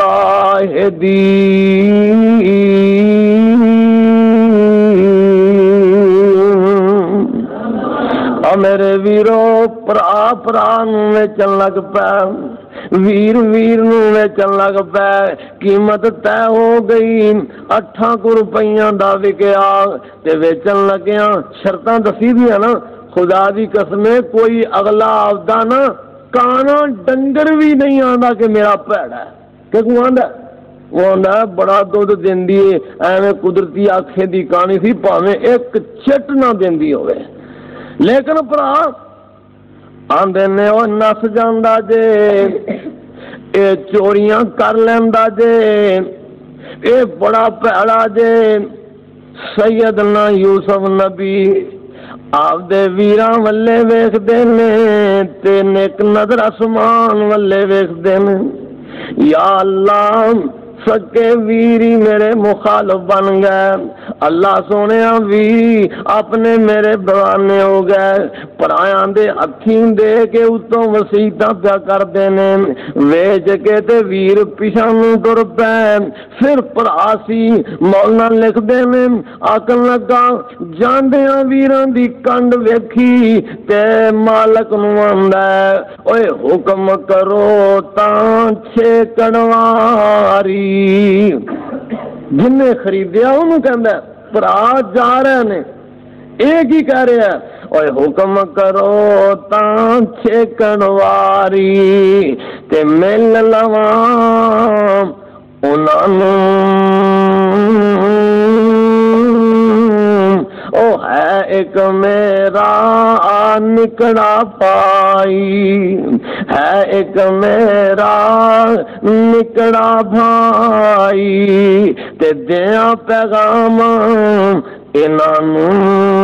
الزاہدین۔ میرے ویرو پرا پرا نو ویچن لگ پے، ویر ویر نو ویچن لگ پے، قیمت طے ہو گئی، اٹھاں کو روپیاں دا وکیا تے ویچن لگیاں۔ شرطاں دسی دیاں نا، خدا دی قسم کوئی اگلا آودا نا کانا ڈنگر بھی نہیں آندا کہ میرا پیڑا ہے، کہ کو آندا وہ آندا بڑا دودھ دیندی ہے، ایویں قدرتی آنکھیں دی کہانی سی، پاویں ایک چٹ نہ دیندی ہوئے، لیکن پرا آندے نے او نس جاندا جے، اے چوریاں کر لیندا جے، اے بڑا پیڑا جے۔ سیدنا یوسف نبی آپ دے ویراں ولے ویکھدے نے تے نیک نظر آسمان ولے ویکھدے نے۔ یا اللہ سکے ویری میرے مخالف بن گئے، اللہ سونے ویری اپنے میرے بوانے ہو گئے، پرایاں دے ہتھیں دے کے اتوں وسیعتاں پیا کر دینے، ویچ کے تے ویر پیچھے نوں ٹر پے۔ پھر پراسی مولانا لکھ دینے آکن لگا جاندیاں ویراں دی کنڈ ویکھی تے مالک نوں آندا ہے اوئے حکم کرو تاں چھیکڑ واری۔ جن نے خریدیا انہوں کہندا ہے پرا جا رہے نے، ایک ہی کہہ رہے ہیں اوئے حکم کرو تاں چھیکڑ واری تے مل لواں انہاں نوں۔ او ہے ایک میرا نکڑا پائی، ہے ایک میرا نکڑا بھائی تے دیاں پیغام انہاں نوں۔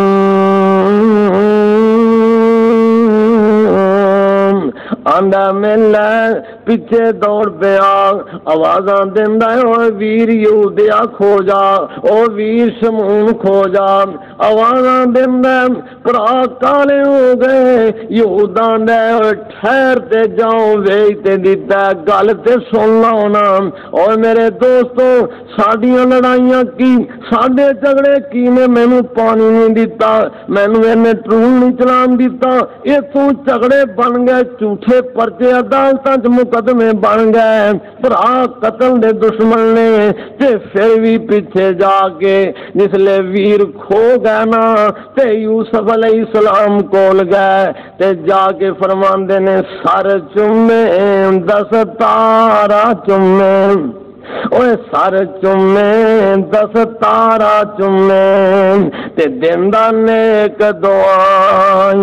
آندا ملا پیچھے دوڑ پیا، آوازاں دیندا او ویر یہودیا کھو جا، او ویر شمون کھو جا، آوازاں دیندا پرا کالے ہو گئے۔ یہوداں دے ٹھہر تے جاؤ ویچ تے دتا گل تے سن لو نا۔ اور میرے دوستو ساڈیاں لڑائیاں کی، ساڈے جھگڑے کی نے مینوں پانی نہیں دتا، مینوں اینے ٹرول نہیں چلان دتا، اتوں جھگڑے بن گئے جھوٹے پرچے عدالتاں چ مقدمے بن گئے، پرا قتل دے دشمن نے تے پھر بھی پیچھے جا کے جسلے ویر کھو گئے نا تے یوسف علیہ السلام کول گئے تے جا کے فرماندے نے سر چومے دس تارا چومے، اوے سر چومے دس تارا چومے تے دیندا نیک دعائیں۔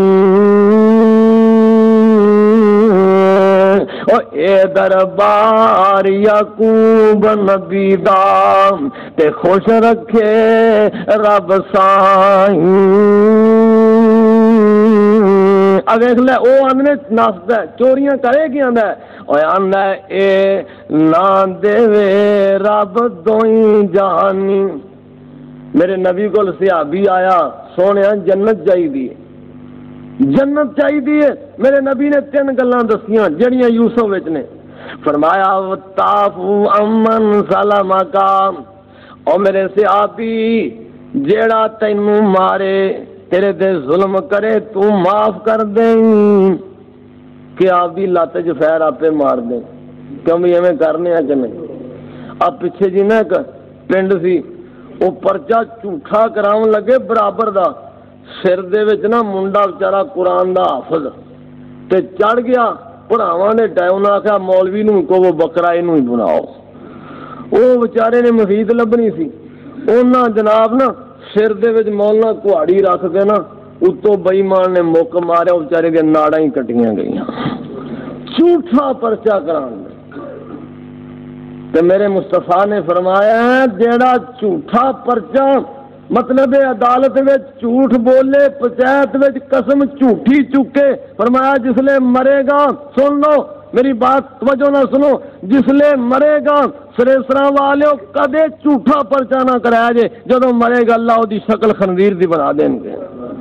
او اے دربار یعقوب نبی دا تے خوش رکھے رب سائیں۔ اب دیکھ لے او آندنے ناستا ہے چوریاں کرے کی آندہ ہے او آندہ ہے اے نا دے رب دوئیں جہانی۔ میرے نبی کو صحابی آیا سونے جنت جائی دی جنت چاہی دیئے، میرے نبی نے تین گلاں دسیاں جڑیاں یوسف وچ نے، فرمایا وطافو امن سلامہ کا، او میرے صحابی جیڑا تینوں مارے تیرے دے ظلم کرے تو معاف کر دیں کہ آپ بھی لاتے جو فیر آپ پہ مار دیں، کیوں بھی ہمیں کرنے ہیں کہ نہیں۔ اب پیچھے جی نا ایک پنڈ سی وہ پرچہ جھوٹا کراؤں لگے برابر دا، سر دے وچ نا منڈا بچارا قرآن دا حافظ تے چڑھ گیا، پڑھاواں نے ٹائم نہ آخیا مولوی نوں کو وہ بکرا نوں ہی بناؤ، وہ بچارے نے مسجد لبنی سی، انہاں جناب نا سر دے وچ مولانا کہاڑی رکھ کے نا اتوں بے ایمان نے مک ماریا، بچارے دے ناڑاں ہی کٹیاں گئیاں، جھوٹا پرچہ کران دے۔ تے میرے مصطفیٰ نے فرمایا جیڑا جھوٹا پرچہ مطلب عدالت وچ جھوٹ بولے، پنچایت وچ قسم جھوٹی چکے، فرمایا جس لے مرے گا سن لو میری بات توجہ نہ سنو، جس لے مرے گا سریسرا والے کدے جھوٹا پرچا نہ کرایا جے، جدو مرے گا اللہ دی شکل خنزیر دی بنا دیں گے۔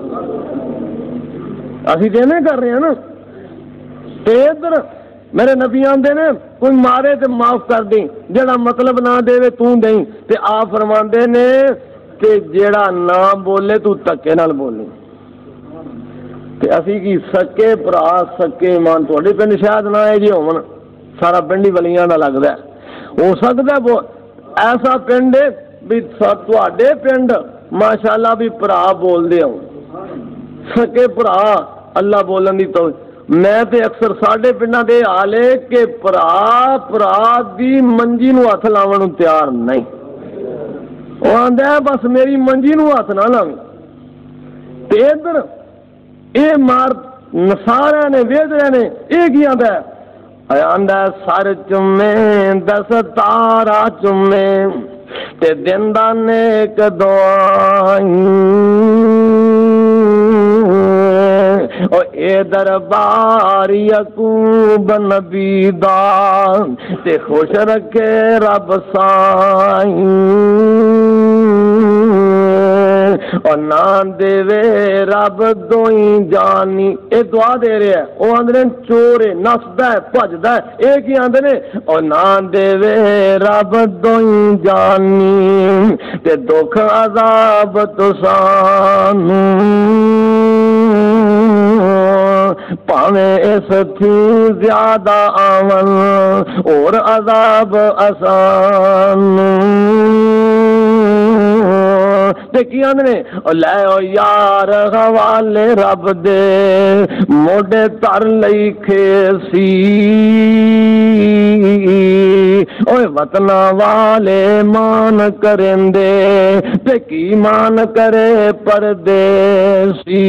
اسی دینے کر رہے ہیں نا، ادھر میرے نبی آندے نے کوئی مارے تے معاف کر دیں، جڑا مطلب نہ دے تو دیں، تے آپ فرماندے نے کہ جڑا نہ بولے تو تکے نال بولے۔ تے اسی کی سکے برا سکے ایمان تھوڑے پنڈ شاید نہ ہے جی ہون، سارا پنڈ ہی ولیاں دا لگدا ہے، ہو سکدا ہے ایسا پنڈ بھی تواڈے پنڈ ماشاءاللہ بھی برا بول دے ہوں، سکے برا اللہ بولن دی تو میں تے اکثر ساڈے پنڈاں دے حال ہے کہ برا برا دی منجی نو ہاتھ لاون نوں تیار نہیں، وہ آندا ہے بس میری منجی نو ہاتھ نہ لاویں۔ تے ادھر اے مار نصارا نے ویدرے نے اے کی آندا ہے، آندا ہے سر چومے دس تارا چومے تے دیندا نیک دعائیں، او اے دربار یعقوب نبی دا تے خوش رکھے رب سائیں، اور نہ دے وے رب دوئی جانی، اے دعا دے رہے ہیں، وہ آندھنے چور ہے نسدا ہے بھجدا ہے، اے کی آندھنے اور نہ دے وے رب دوئی جانی تے دکھ عذاب تو سانو، پاویں اس تھی زیادہ آون اور عذاب آسان، تے کی آندھنے لے او یار حوالے رب دے موڈے تر لئی کھیسی، اوے وطن والے مان کرندے تے کی مان کرے پردیسی،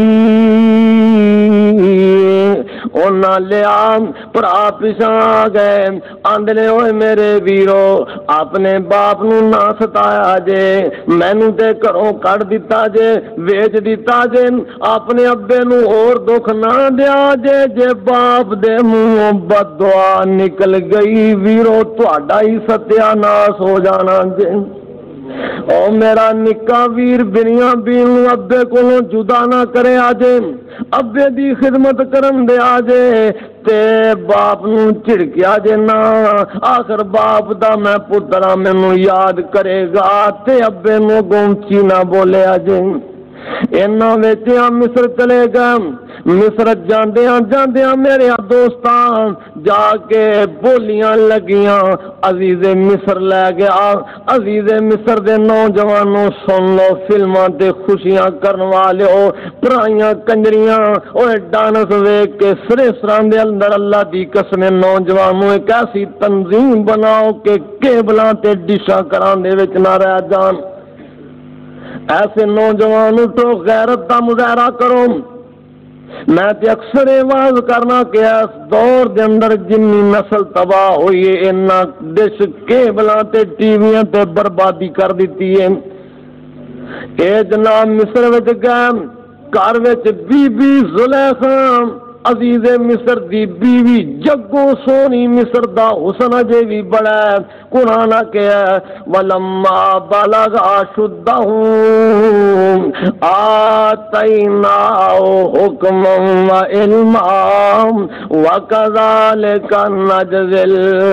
اونا لیا پرا پچھا گئے آندھنے ہوئے میرے ویرو اپنے باپ نو نہ ستایا جے، مینو تے گھروں کٹ دیتا جے ویچ دیتا جے، اپنے ابے نو اور دکھ نہ دیا جے، جے باپ دے منہ بد دعا نکل گئی ویرو تہاڈا ہی ستیا ناس ہو جانا جے۔ او میرا نکا ویر بنیاں بین ابے کو جدا نہ کرے آجے، ابے دی خدمت کرن دے آجے تے باپ نو چڑکیا جے نا، آخر باپ دا میں پترا مینوں یاد کرے گا تے ابے نو گونچی نہ بولے آجے۔ اینا ویچیاں مصر چلے گئے، مصر جاندیاں جاندیاں میرے دوستان جا کے بولیاں لگیاں، عزیز مصر لے گیا، عزیز مصر دے نوجوانوں سن لو فلماں تے خوشیاں کرن والے ہو، پرائیاں کنجریاں اوے ڈانس ویکھ کے سریسران دے اندر اللہ دی قسم نوجوانوں ایک ایسی تنظیم بناؤ کہ کیبلاں تے ڈشاں کران دے وچ نہ رہ جان، ایسے نوجوان اٹھو غیرت دا مظاہرہ کرو۔ میں تے اکثر آواز کرنا کہ اس دور دے اندر جنی نسل تباہ ہوئی ہے انہاں ڈش کیبلاں تے ٹی ویاں تے بربادی کر دیتی ہے۔ اے جناب مصر وچ گئے، گھر وچ بی بی زلیخا عزیز مصر دی بیوی جگو سونی مصر دا حسن اجے بھی بڑا ہے، قرآن کہا وَلَمَّا بَلَغَ أَشُدَّهُ آتَيْنَاهُ حُكْمًا وَعِلْمًا وَكَذَلِكَ نَجْزِي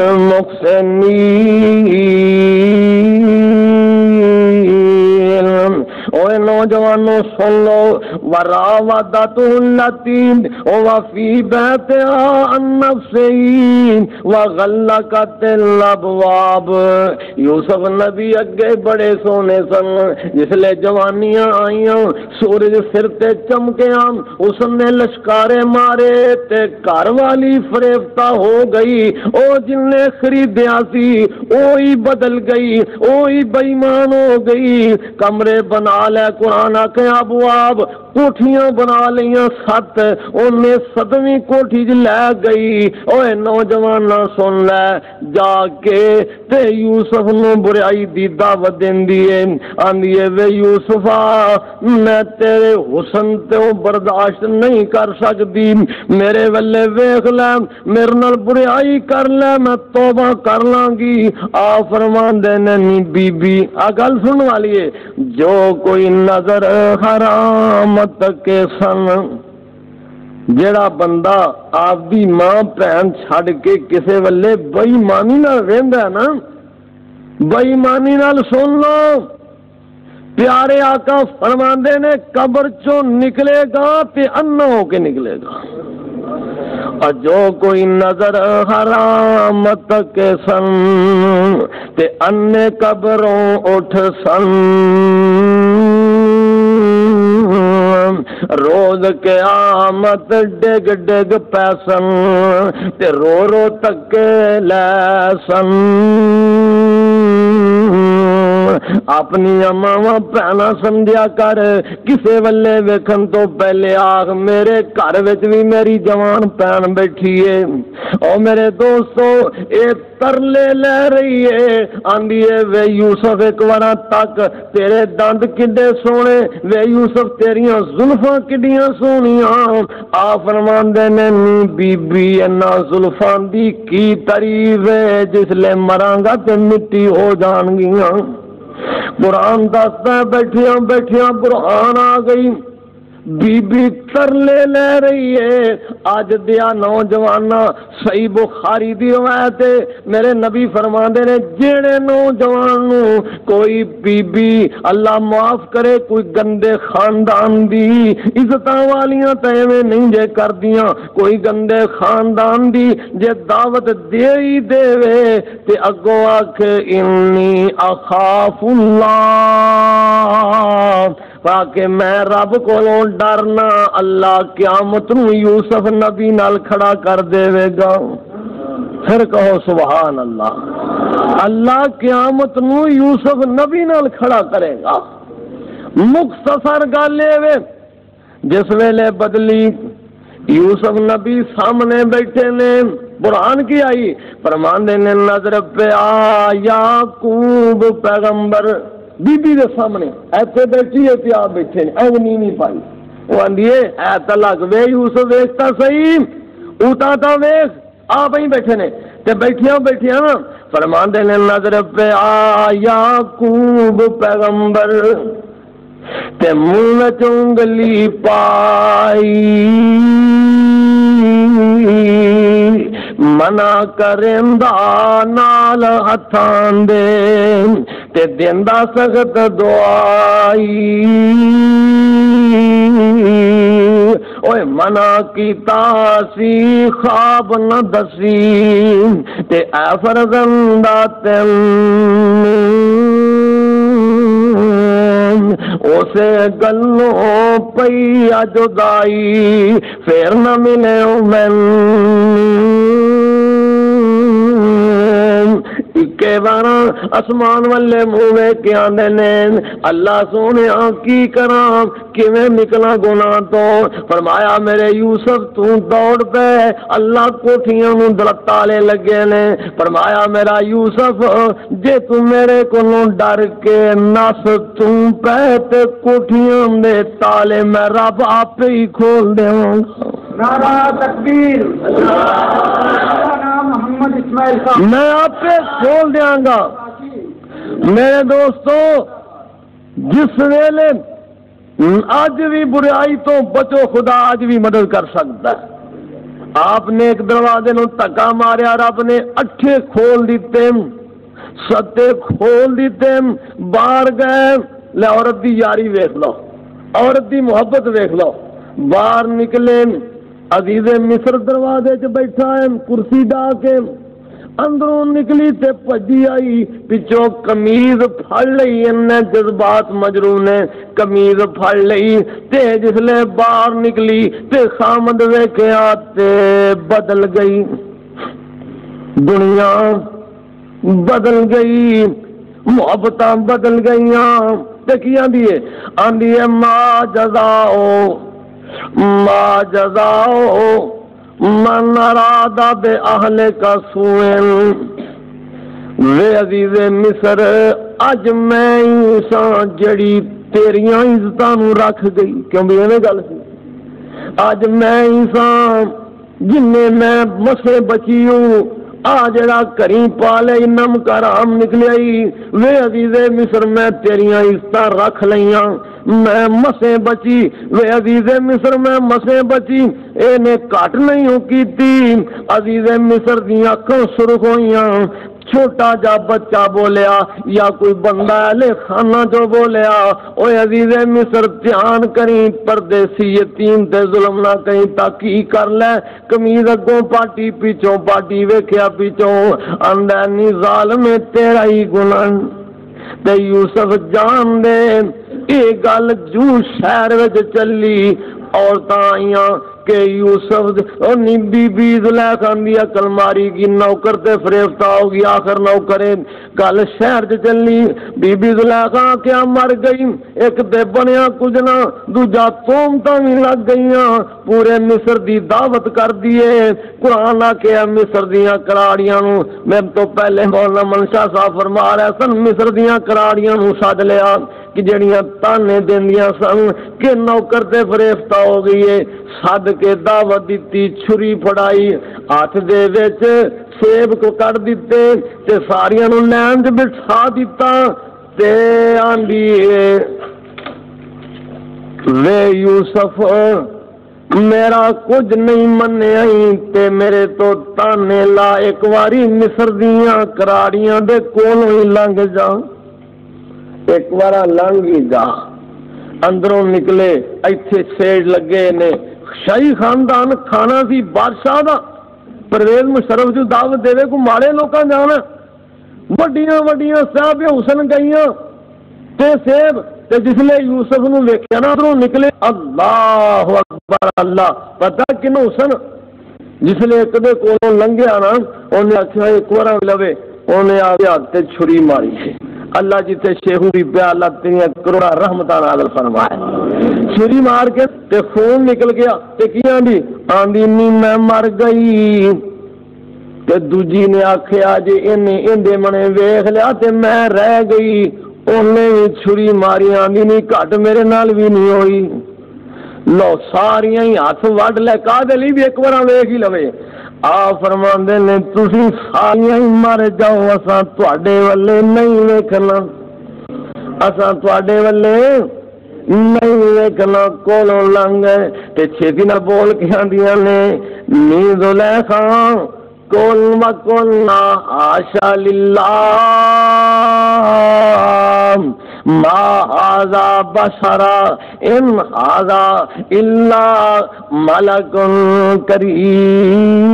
الْمُحْسِنِينَ۔ اوے نوجوانوں سن لو، وَرَاوَدَتْهُ الَّتِي هُوَ فِي بَيْتِهَا عَن نَّفْسِهِ وَغَلَّقَتِ الْأَبْوَابَ۔ یوسف نبی اگے بڑے سونے سن، جس لے جوانیاں آئیاں سورج سر تے چمکیاں، اس نے لشکارے مارے تے گھر والی فریفتہ ہو گئی، او جن نے خریدیا سی اوہی بدل گئی، اوہی بے ایمان ہو گئی، کمرے بنا لے قرآن کے ابواب کوٹھیاں بنا لیاں سات انہیں ستویں کوٹھی چ لے گئی اوے نوجوان سن لے جا کے تے یوسف نو برائی دی دعوت دیندی ہے آندی ہے وے یوسفا میں تیرے حسن تے برداشت نہیں کر سکتی میرے ولے ویکھ لے میرے نال برائی کر لے میں توبہ کر لاں گی آ فرماندے نے نی بی بی آ گل سن والی ہے جو کوئی نظر حرام تک سن جڑا بندہ آپ دی ماں بہن چھڈ کے کسے ولے بے ایمانی نال رہندا ہے نا بے ایمانی نال سن لو پیارے آقا فرماندے نے قبر چوں نکلے گا تے انا ہو کے نکلے گا اور جو کوئی نظر حرام تک سن تے انے قبروں اٹھ سن روز قیامت ڈگ ڈگ پیسن تے رو رو تک لے سن اپنی اماں بہنا سمجھا کر کسے ولے ویکھن تو پہلے آخ میرے گھر وچ بھی میری جوان بہن بیٹھی ہے او میرے دوستو اے ترلے لے رہی ہے آندی ہے وے یوسف ایک وارا تک تیرے دند کڈے سونے وے یوسف تیریاں زلفاں کڈیاں سونیاں آ فرماندے نے نی بی بی انہاں زلفاں دی کی تعریف ہے جس لے مراں گا تے مٹی ہو جان گیاں قرآن دستا بیٹھیاں بیٹھیاں برہان آ گئی بی بی ترلے لے رہی ہے آج دیا نوجوانا صحیح بخاری دی روایت ہے میرے نبی فرماندے نے جڑے نوجوان کوئی بی بی اللہ معاف کرے کوئی گندے خاندان دی عزتاں والیاں تے ایویں نہیں جے کردیاں کوئی گندے خاندان دی جے دعوت دے ہی دے وے تے اگوں آکھ انی اخاف اللہ تاکہ میں رب کولوں ڈرنا اللہ قیامت نو یوسف نبی نال کھڑا کر دے گا پھر کہو سبحان اللہ اللہ قیامت نو یوسف نبی نال کھڑا کرے گا مختصر گل اے جس ویلے بدلی یوسف نبی سامنے بیٹھے نے برہان کی آئی فرماندے نے نظر پہ آ یعقوب پیغمبر بی بی دے سامنے ایسے بیٹھی ہے پیا بیٹھے اگنی نہیں پائی وہ آندیے اے تلک وے یوسف ویکھتا صحیح اوتا تا ویکھ آ بھئی بیٹھے نے تے بیٹھیاں بیٹھیاں فرماندے نے نظر پہ آ یعقوب پیغمبر تے منہ وچ انگلی پائی منع کریندا نال ہتھاں دے تے دیندا سخت دعائی اوے منع کیتا سی خواب نہ دسی تے اے فرزندہ تم اسے گلوں پئی جدائی پھر نہ ملے میں اکے بارہ اسمان والے منہ کے آندے نے اللہ سونے کی کراں کیویں نکلا گناہ تو فرمایا میرے یوسف تو دوڑ پہ اللہ کوٹھیاں نوں تالے لگے نے فرمایا میرا یوسف جے تو میرے کولوں ڈر کے نس تو پہ تے کوٹھیاں دے تالے میں رب آپ ہی کھول دیواں گا نعرہ تکبیر محمد اسماعیل صاحب میں آپ پہ کھول دیاں گا میرے دوستو جس ویلے آج بھی برائی تو بچو خدا آج بھی مدد کر سکتا ہے آپ نے ایک دروازے نو تکا ماریا رب نے اٹھے کھول دیتے ستے کھول دیتے باہر گئے لے عورت دی یاری ویکھ لو عورت دی محبت ویکھ لو باہر نکلے عزیز مصر دروازے چ بیٹھا ہے کرسی ڈا کے اندروں نکلی تے پجی آئی پچھوں قمیض پھڑ لئی انہیں جذبات مجروح نے قمیض پھڑ لئی تے جسلے باہر نکلی تے خامد ویکھیا تے بدل گئی دنیا بدل گئی محبتاں بدل گئیاں تے کی آندی ہے آندی ہے ما جزاؤ ما جزاؤ من اراد بے اہل کا سوئن وے عزیز مصر اج میں انسان جڑی تیریاں عزتاں نو رکھ گئی کیوں بھی ایویں گل سی اج میں انسان جن میں مسے بچی ہوں آ جڑا کریم پالے انم کرام نکلیائی وے عزیز مصر میں تیریاں عزتاں رکھ لیاں میں مسے بچی وے عزیز مصر میں مسے بچی اے نے کٹ نہیں ہو کیتی عزیز مصر دیاں اکھاں سرخ ہوئیاں چھوٹا جا بچہ بولیا یا کوئی بندہ اہل خانہ جو بولیا اوے عزیز مصر دھیان کریں پردیسی یتیم تے ظلم نہ کہیں تحقیق کر لے قمیض اگوں پاٹی پیچھوں پاٹی ویکھیا پیچھوں آندا نی ظالم تیرا ہی گناہ تے یوسف جان دے اے گل جو شہر وچ چلی عورتاں آئیاں کہ یوسف اونی بی بی زلیخا دی عقل ماری کی نوکر تے فریفتہ ہو گیا آخر نوکرے گل شہر چ چلی بی بی زلیخا کیا مر گئی ایک تے بنیا کچھ نہ دوجا تومتاں بھی لگ گئیاں پورے مصر دی دعوت کر دیے قرآن آکھیا مصر دیاں کراڑیاں نو میں تو پہلے مولانا منشا صاحب فرما رہے سن مصر دیاں کراڑیاں نو سد لیا کہ جڑیاں تانے دیندیاں سن کہ نوکر تے فریفتہ ہو گئی ہے سد کے دعوت دیتی چھری پھڑائی ہاتھ دے وچ سیب کو کٹ دیتے تے ساریاں نو لین تے بٹھا دیتا تے آندی وے یوسف میرا کچھ نہیں منیا تے میرے تو تانے لا ایک واری مصر دیاں کراڑیاں دے کولوں ہی لنگ جا ایک وارا لنگ ہی جا اندروں نکلے ایتھے سیڑ لگے نے شاہی خاندان کھانا سی بادشاہ دا پرویز مشرف جو دعوت دے کو ماڑے لوکاں جانا وڈیاں وڈیاں صاحب حسن گئیاں تے سیب تے جس لے یوسف نو ویکھیا نا اندروں نکلے اللہ اکبر اللہ پتہ کنوں حسن جس لے ایک دے کولوں لنگیا نا اونے آکھیا ایک وارا لوے اونے آ کے ہاتھ تے چھری ماری سی اللہ جیتے شیخو بھی پیا اللہ تیریاں کروڑا رحمتاں نازل فرمائے چھری مار کے تے خون نکل گیا تے کی آندی آندی نی میں مر گئی تے دوجی نے آکھیا جے اینے ایندے منے ویکھ لیا تے میں رہ گئی اونے چھری ماری آندی نہیں گھٹ میرے نال بھی نہیں ہوئی لو ساریاں ہی ہاتھ وڈ لے کا دے لی بھی ایک بار ویکھ ہی لوے آ فرماندے نے تسی ساریاں ہی مر جاؤ اساں تواڈے والے نہیں ویکھنا اساں تواڈے والے نہیں ویکھنا کولوں لنگ تے چھتی نہ بول کے آندیاں نے نی زلیخا کل وکلنا حاشا للہ ما ھذا بشرا ان ھذا الا ملک کریم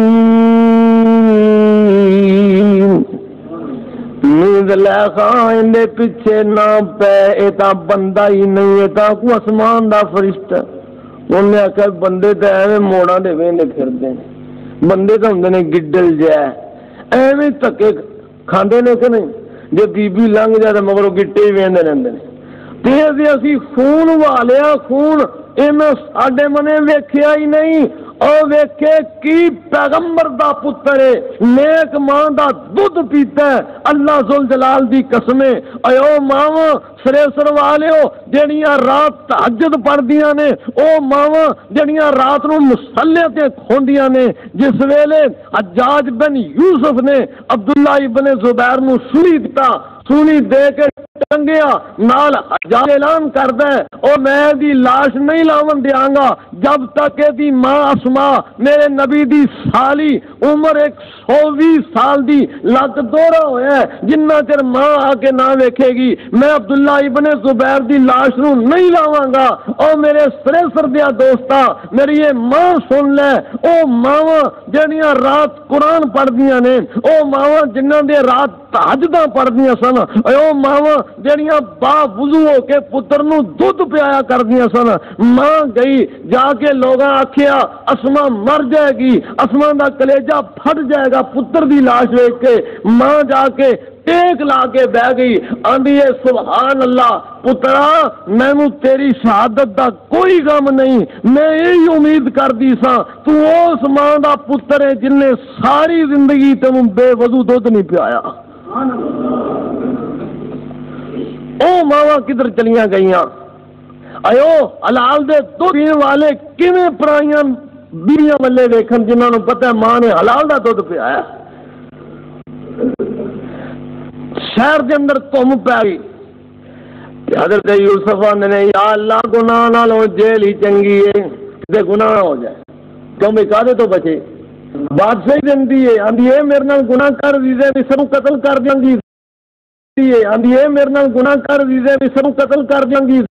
نیند لیخا اندے پیچھے نہ پے ایتا بندہ ہی نہیں ایتا کو اسمان دا فرشتہ انہیں آکھا بندے تے ایویں موڑاں دے ویندے پھردے بندے تو ہوندے نے گڈل جائے ایویں تکے کھاندے نے کہ نہیں جو بی بی لنگ جائے مگر وہ گٹے ہی ویندے رہندے نے تے اسی خون والیا خون انہاں ساڈے منے ویکھیا ہی نہیں او ویکھے کی پیغمبر دا پتر ہے نیک ماں دا دودھ پیتا ہے اللہ ذل جلال دی قسمیں ایو ماواں سریسر والیو جڑیاں رات تہجد پڑھدیاں نے او ماواں جڑیاں رات نو مصلی تے کھوندیاں نے جس ویلے حجاج بن یوسف نے عبداللہ ابن زبیر نو سولی دتا سولی دے کے ٹنگیا نال حجاج اعلان کردا ہے او میں دی لاش نہیں لاون دیاں گا جب تک دی ماں اسما میرے نبی دی سالی عمر ایک سو بیس سال دی لگ دورا ہویا ہے جنہ چر ماں آ کے نہ ویکھے گی میں عبداللہ ابن زبیر دی لاش نو نہیں لاواں گا او میرے سرے سردیا دوستا میری یہ ماں سن لے او ماواں جڑیاں رات قرآن پڑھدیاں نے او ماواں جنہاں دے رات تہجداں پڑھدیاں سن او ماواں جڑیاں با وضو ہو کے پتر نو دودھ پیا کردیاں سن ماں گئی جا کے لوگاں آکھیا اسما مر جائے گی اسما دا کلیجہ پھٹ جائے گا پتر دی لاش ویکھ کے ماں جا کے ٹیک لا کے بہ گئی آندی ہے سبحان اللہ پترا مینوں تیری شہادت دا کوئی غم نہیں، میں یہی امید کردی سا تو اس ماں دا پتر ہے جن نے ساری زندگی تینوں بے وضو دودھ نہیں پیا۔ او ماواں کدھر چلیاں گئیاں؟ ایو حلال دے دودھ پینے والے کیویں پرائیاں بیویاں والے ویکھن جنہاں نوں پتہ ہے ماں نے حلال دا دودھ پیا۔ شہر دے اندر تم پی گئی، حضرت یوسف نے یا اللہ گناہ نہ لو جیل ہی چنگی ہے تے گناہ ہو جائے، کیوں بھی کادے تو بچے؟ بادشاہ دندی ہے آندی ہے میرے نال گناہ کر دیے مصر نوں قتل کر دیاں گی، آندی ہے میرے نال گناہ کر دیے مصر نوں قتل کر دیاں گی،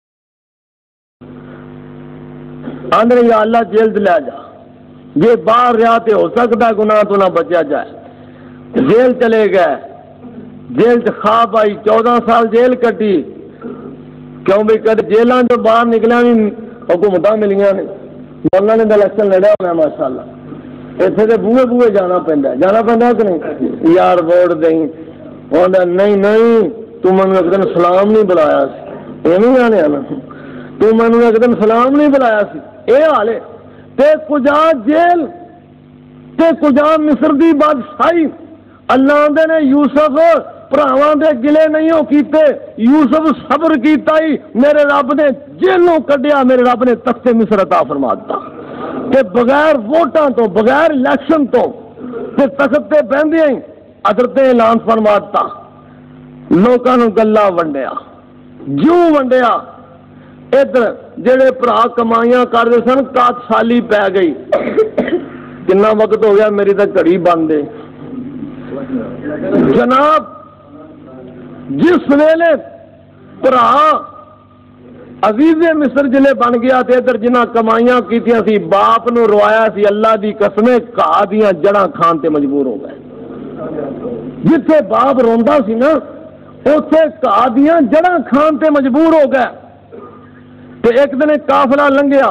آندے یا اللہ جیل دے لے جا، یہ باہر رہا تے ہو سکتا گناہ تو نہ بچا جائے۔ جیل چلے گئے، جیل چ خواب آئی، چودہ سال جیل کٹی، کیوں بھی کد جیلوں تو باہر نکلیا بھی حکومتاں ملیاں نے، مولانا نے الیکشن لڑیا ہونا ماشاء اللہ، اتنے تو بوئے بوئے جانا پہنتا جانا پہنتا کہ نہیں یار ووٹ دیں، نہیں نہیں تو مینوں ایک دن سلام نہیں بلایا سی، ایویں جانے نا تو مینوں ایک دن سلام نہیں بلایا سی، اے حال ہے تے کجا جیل تے کجا مصر دی بادشاہی۔ اللہ دے نے یوسف بھراواں دے گلے نہیں ہو کیتے، یوسف صبر کیتا ہی میرے رب نے جیلوں کڈیا، میرے رب نے تخت مصر عطا فرما دتا کہ بغیر ووٹاں تو بغیر الیکشن تو تے تخت تے بہندے ہی حضرت اعلان فرما دتا، لوکاں نوں گلا ونڈیا جوں ونڈیا، ادھر جڑے بھرا کمائیاں کرتے سن کات سالی پی گئی، کتنا وقت ہو گیا میری تو گھڑی بند ہے جناب، جس ویلے بھرا عزیز مصر جلے بن گیا تے ادھر جنہ کمائیاں کیتیاں سی باپ نو روایا سی، اللہ دی قسمیں گھا دیاں جڑاں کھان تے مجبور ہو گئے، جتھے باپ روندا سی نا اوتھے گھا دیاں جڑاں کھان تے مجبور ہو گئے۔ تے ایک دن قافلہ لنگیا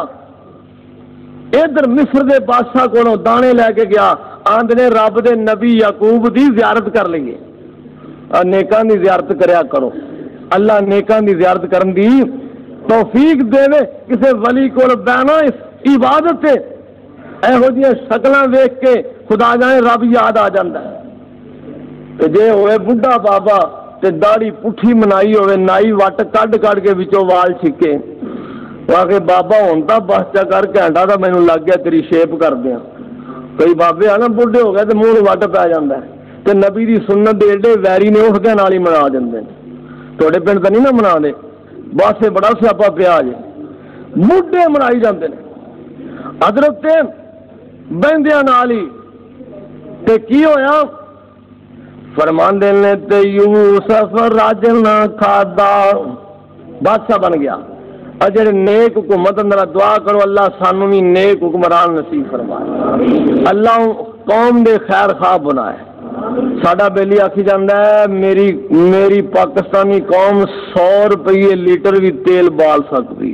ادھر مصر دے بادشاہ کولوں دانے لے کے گیا، آندنے رب دے نبی یعقوب دی زیارت کر لئیے، نیکاں دی زیارت کریا کرو، اللہ نیکاں دی زیارت کرن دی توفیق دے وے، کسے ولی کول بینا عبادت ہے، ایہو جیاں شکلاں ویکھ کے خدا جانے رب یاد آ جاندا ہے۔ تے جے ہوئے بڈھا بابا تے داڑھی پٹھی منائی ہوئے، نائی وٹ کڈ کڈ کے وچوں وال چھکے، کہ بابا ہوں تو بس چا کر گھنٹہ تو مینوں لگ گیا تیری شیپ کر دیا، کئی بابے آ نا بڈھے ہو گئے تو منہ وٹ پی جاتا ہے، تو نبی دی سنت دے ایڈے ویری نے اٹھ کے نال ہی منا دیں، تھوڑے پنڈ تو نہیں نا منا دے، بس بڑا سیاپا پیا جے، بڈھے منائی جاتے ہیں حضرت بہندیاں نال ہی۔ تے کی ہویا فرماندے نے تے یوسف رج نہ کھادا، بادشاہ بن گیا۔ اجر نیک حکومت اندر دعا کرو اللہ سانو بھی نیک حکمران نصیب فرمائے، اللہ قوم دے خیر خواہ بنائے۔ ساڈا بیلی آکھی جاندا ہے میری میری پاکستانی قوم سو روپیے لیٹر بھی تیل بال سکتی،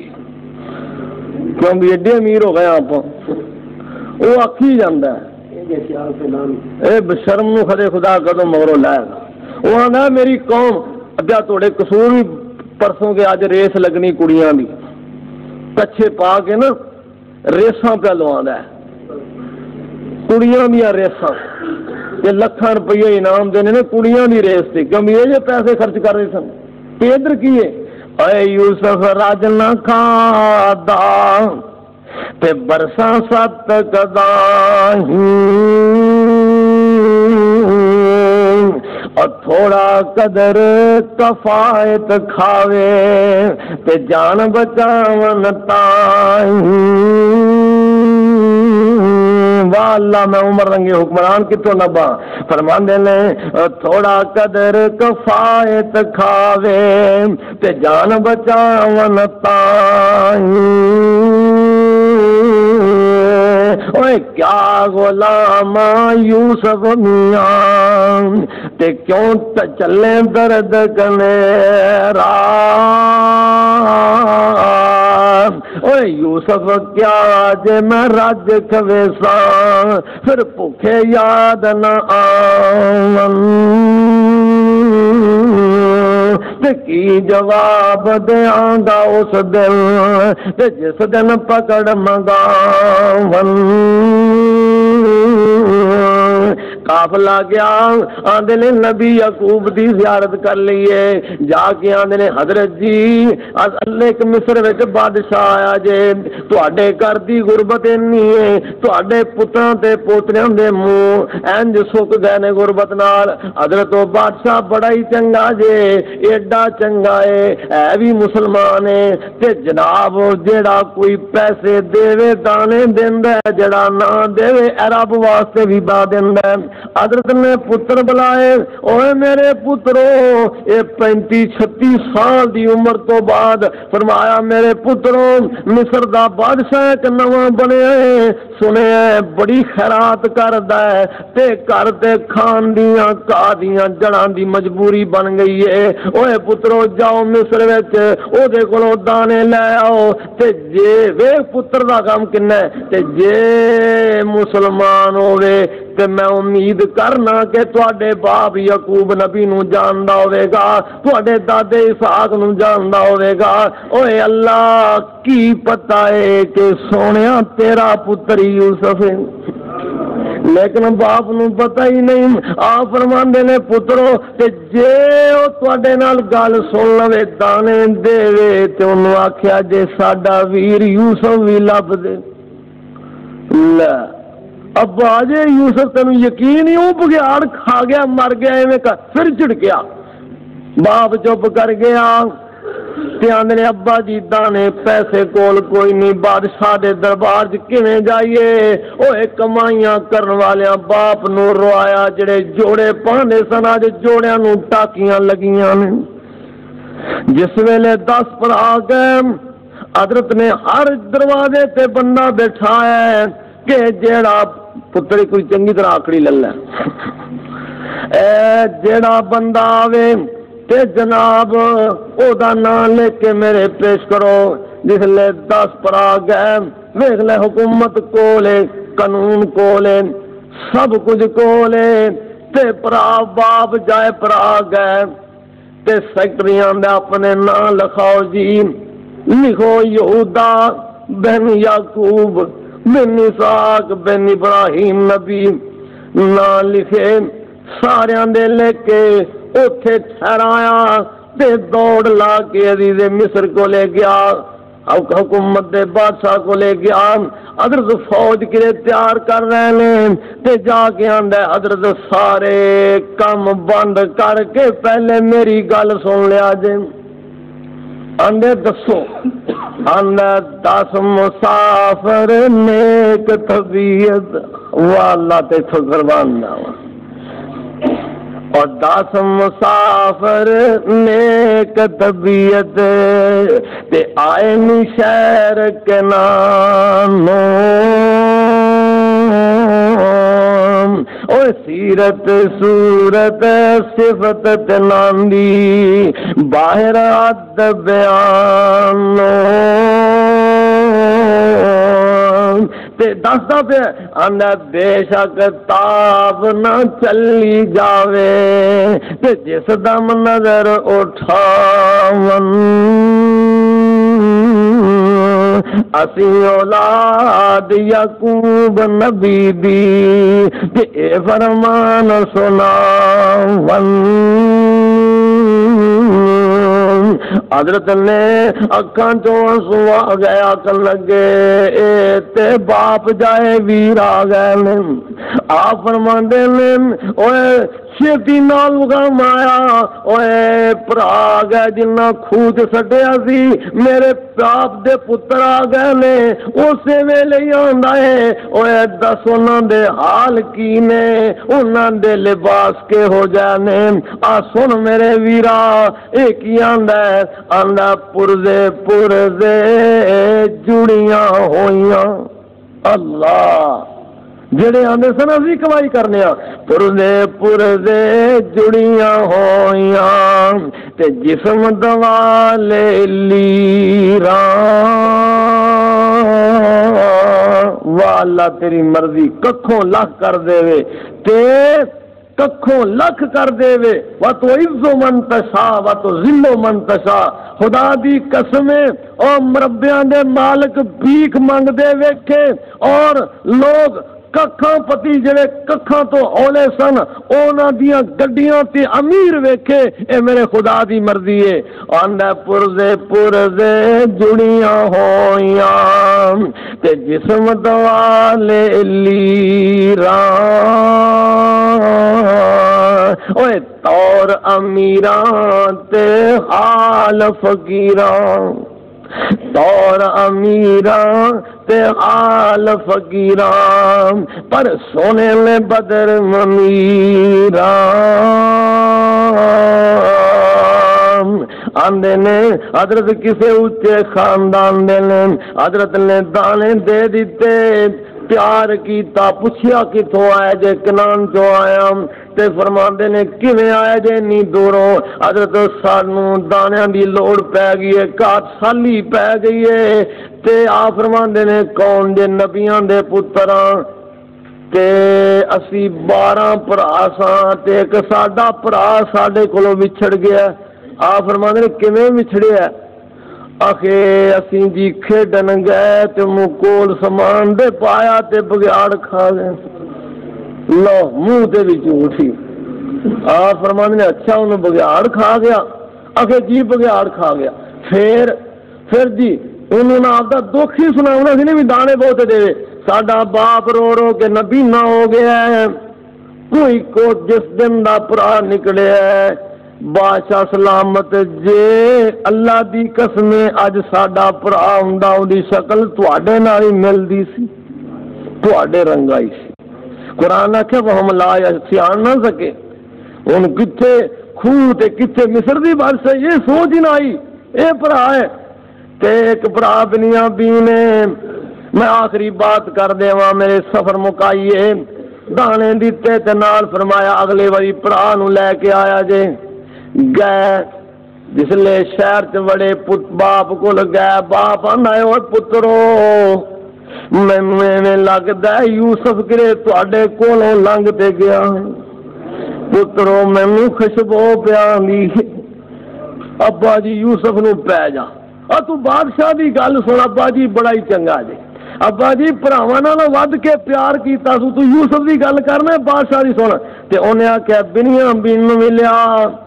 کیونکہ ایڈے امیر ہو گئے آپ، وہ آکھی جاندا ہے اے بشرم نو خدے خدا کدو مگروں لائے گا، وہ آندا میری قوم اگیا توڑے قصور بھی پرسوں کے آج ریس لگنی کڑیاں دی، کچھے پا کے نا ریساں پہ لوانا ہے، کڑیاں دیا ریساں، یہ لکھاں روپیے انعام دینے نے کڑیاں دی ریس تھی، کیوں یہ جو پیسے خرچ کر رہے سن، تے ادھر کیے اے یوسف راج نہ کھادا تے برساں ست کداہی، اور تھوڑا قدر کفایت کھاوے تے جان بچاون تاہی، واہ اللہ میں عمر رنگے حکمران کتوں نبا، فرماندے نے تھوڑا قدر کفایت کھاوے تے جان بچاون تاہی، اوے کیا غلام یوسف میاں تے کیوں چلے درد کنے رات، اوے یوسف کیا جے میں رج کھویساں پھر بھوکے یاد نہ آون، تے کی جواب دیاں گا اس دن تے جس دن پکڑ منگاون قافلہ گیا آندے نے نبی یعقوب دی زیارت کر لیے جا کے آندے نے حضرت جی اللہ ایک مصر وچ بادشاہ آیا جے تواڈے گھر دی غربت انی ہے تواڈے پتراں تے پوتریاں دے منہ انج سک گئے نے غربت نال حضرت او بادشاہ بڑا ہی چنگا جے ایڈا چنگا ہے اے بھی مسلمان ہے تے جناب جیڑا کوئی پیسے دیوے دانے دیندا ہے جڑا نہ دیوے عرب واسطے بھی با دیندا ہے حضرت نے پتر بلائے اوے میرے پترو اے پینتی چھتی سال دی عمر تو بعد فرمایا میرے پترو مصر دا بادشاہ ایک نواں بنیا ہے سنے بڑی خیرات کردا ہے تے گھر تے کھان دیاں کا دیاں جڑاں دی مجبوری بن گئی ہے اوے پترو جاؤ مصر وچ او دے کولوں دانے لے آؤ تے جے ویکھ پتر دا کام کنا ہے تے جے مسلمان ہوے تے میں امید کرنا کہ تواڈے باپ یعقوب نبی نو جاندا ہوے گا تواڈے دادے اسحاق نو جاندا ہوے گا اوے اللہ کی پتہ ہے کہ سونیا تیرا پتر یوسف ہے لیکن باپ نو پتہ ہی نہیں آپ فرماندے نے پترو تے جے او تواڈے نال گل سن لوے دانے دے تے اونوں آکھیا جے ساڈا ویر یوسف وی لب دے لا ابا جے یوسف تینوں یقین ہی او بگیاڑ کھا گیا مر گیا ایویں کا پھر جھڑکیا باپ چپ کر گیا تے آندے نے ابا جی دانے پیسے کول کوئی نہیں بادشاہ دے دربار چ کیویں جائیے اوے کمائیاں کرن والیاں باپ نو روایا جڑے جوڑے پاندے سن اج جوڑیاں نو ٹاکیاں لگیاں نے جس ویلے دس پر آ گئے حضرت نے ہر دروازے تے بندہ بٹھایا ہے کہ جیڑا پتر کوئی چنگی طرح آکڑی لے اے جیڑا بندہ آوے تے جناب او دا نام لے کے میرے پیش کرو جس لے دس پر آ گئے ویکھ لے حکومت کولے قانون کولے سب کچھ کولے تے پرا باپ جائے پر آ گئے تے سیکٹریاں دے اپنے نام لکھاؤ جی لکھو یہودا بن یعقوب بن اسحاق بن ابراہیم نبی نہ لکھے سارے دے لے کے اوتھے ٹھہرایا تے دوڑ لا کے عزیز مصر کو لے گیا حکومت دے بادشاہ کو لے گیا حضرت فوج کے تیار کر رہے ہیں تے جا کے آندا حضرت سارے کام بند کر کے پہلے میری گل سن لیا جے آندے دسو آندہ دس مسافر نیک طبیعت واللہ تے قربان اور دس مسافر نیک طبیعت تے آئے نی شہر کے ناموں اور سیرت صورت صفت تناندی باہر عد بیان تے دستا پہ آندا بے شک تاب نہ چلی جاوے تے جس دم نظر اٹھاون اسی اولاد یعقوب نبی دی تے اے فرمان سناون حضرت نے اکھاں چوں آنسو آ گئے آکھن لگے اے تے باپ جائے ویر آ گئے نے آپ فرماندے نے اوے چھتی نال غم آیا اوے پرا گئے جنہ خوج سٹیا سی میرے باپ دے پتر آ گئے نے اسی ویلے ہی آندا ہے اوے دس انہاں دے حال کی نے انہاں دے لباس کے ہو جانے آ سن میرے ویرا ایک ہی آندا ہے آندا پرزے پرزے جڑیاں ہوئیاں اللہ جڑے آندے سن اسی کمائی کرنے ہاں پرزے پرزے جڑیاں ہوئیاں تے جسم دوالے لیراں والا تیری مرضی ککھوں لکھ کر دے وے تے ککھوں لکھ کر دے وے و تو عزو من تشا و تو ذلو من تشا خدا دی قسمیں اور مربیاں دے مالک بھیک منگ دے ویکھے اور لوگ ککھاں پتی جڑے ککھاں تو اولے سن اونا دیاں گڈیاں تے امیر ویکھے اے میرے خدا دی مرضی ہے آندہ پرزے پرزے جڑیاں ہویاں تے جسم دوالے لیران اوے طور امیران تے حال فقیران طور امیران تے حال فقیران پر سونے میں بدر ممیران آندے نے حضرت کسے اونچے خاندان دے نے حضرت نے دانے دے دیتے پیار کیتا پوچھیا کتوں آیا جے کنان جو آیا تے فرماندے نے کیویں آیا جے نی دوروں حضرت سانوں دانیاں دی لوڑ پے گئی ہے کات سالی پے گئی ہے تے آ فرماندے نے کون جے نبیاں دے پتراں تے اسی بارہ بھرا ساں تے ایک ساڈا بھرا ساڈے کولوں وچھڑ گیا آ فرماندے نے کیویں وچھڑیا آخے اسیں جی کھیڈن گئے تے منہ کول سامان دے پایا تے بگیاڑ کھا گئے لو منہ تے بھی جھوٹی آ فرماندے نے اچھا انہوں بگیاڑ کھا گیا آخے جی بگیاڑ کھا گیا پھر پھر جی انہوں نے آپ کا دکھ ہی سنا انہوں نے بھی دانے بہت دے ساڈا باپ رو رو کے نبی نہ ہو گیا ہے کوئی کو جس دن دا پرا نکلے ہے بادشاہ سلامت جے اللہ دی قسم اج ساڈا پرا ہوندا اودی شکل تواڈے نال ہی ملدی سی تواڈے رنگائی سی قرآن آکھے وہم لا یسیان نہ سکے ہن کتے خوہ تے کتے مصر دی بادشاہ یہ سوچ ہی نہ آئی اے پرا ہے تے ایک پرا بنیاں بینے میں آخری بات کر دیواں میرے سفر مکائیے دانے دیتے تے نال فرمایا اگلے واری پرا نو لے کے آیا جے گئے جس لے شہر چ بڑے پت باپ کو گئے باپ آندا ہے او پترو مینوں ایویں لگدا ہے یوسف کرے تواڈے کولوں لنگ تے گیا پترو مینوں خوشبو پیاندی ابا جی یوسف نو پے جا آ تو بادشاہ دی گل سن ابا جی بڑا ہی چنگا جی ابا جی بھراواں نال ود کے پیار کیتا سو تو یوسف دی گل کرنا بادشاہ دی سن تے اونے آکھیا بنیاں بن ملیا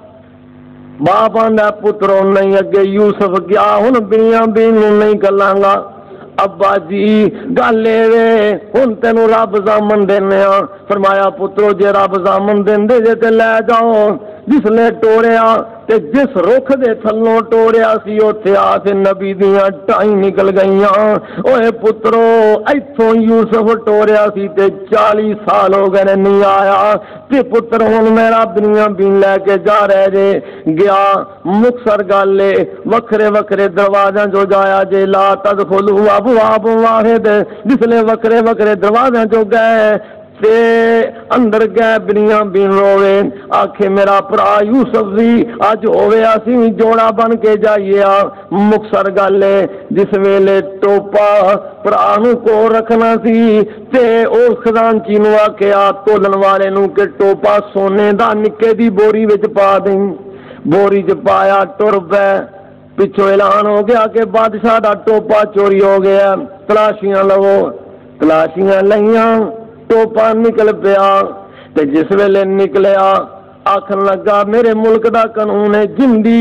باپ آندا پترو نہیں اگے یوسف گیا ہن بنیاں بن نہیں کلاں گا ابا جی گل اے ہن تینوں رب ضامن دینے ہاں فرمایا پترو جے رب ضامن دیندے جے تے لے جاؤ جس نے ٹوریا تے جس رخ دے تھلوں ٹوریا سی اوتھے آ کے نبی دیاں ٹائیں نکل گئیاں اوے پترو ایتھوں یوسف ٹوریا سی تے چالی سال ہو گئے نہیں آیا تے پتر ہن میرا دنیا بین لے کے جا رہے جے گیا مکسر گالے وکھرے وکھرے دروازیاں جو جایا جے لا تدخلوا ابواب واحد جس لے وکھرے وکھرے دروازیاں جو گئے تے اندر گئے بنیاں بن روے آکھے میرا پرا یوسف سی اج ہوے اسی جوڑا بن کے جائیے آ مکسر گالے جس ویلے ٹوپا پرا نو کو رکھنا سی تے او خزانچی نو آکھیا تولن والے نو کہ ٹوپا سونے دا نکے دی بوری وچ پا دیں بوری چ پایا ٹر پے پچھو اعلان ہو گیا کہ بادشاہ دا ٹوپا چوری ہو گیا تلاشیاں لو تلاشیاں لئیاں ٹوپا نکل پیا تے جس ویلے نکلیا آکھن لگا میرے ملک دا قانون ہے جندی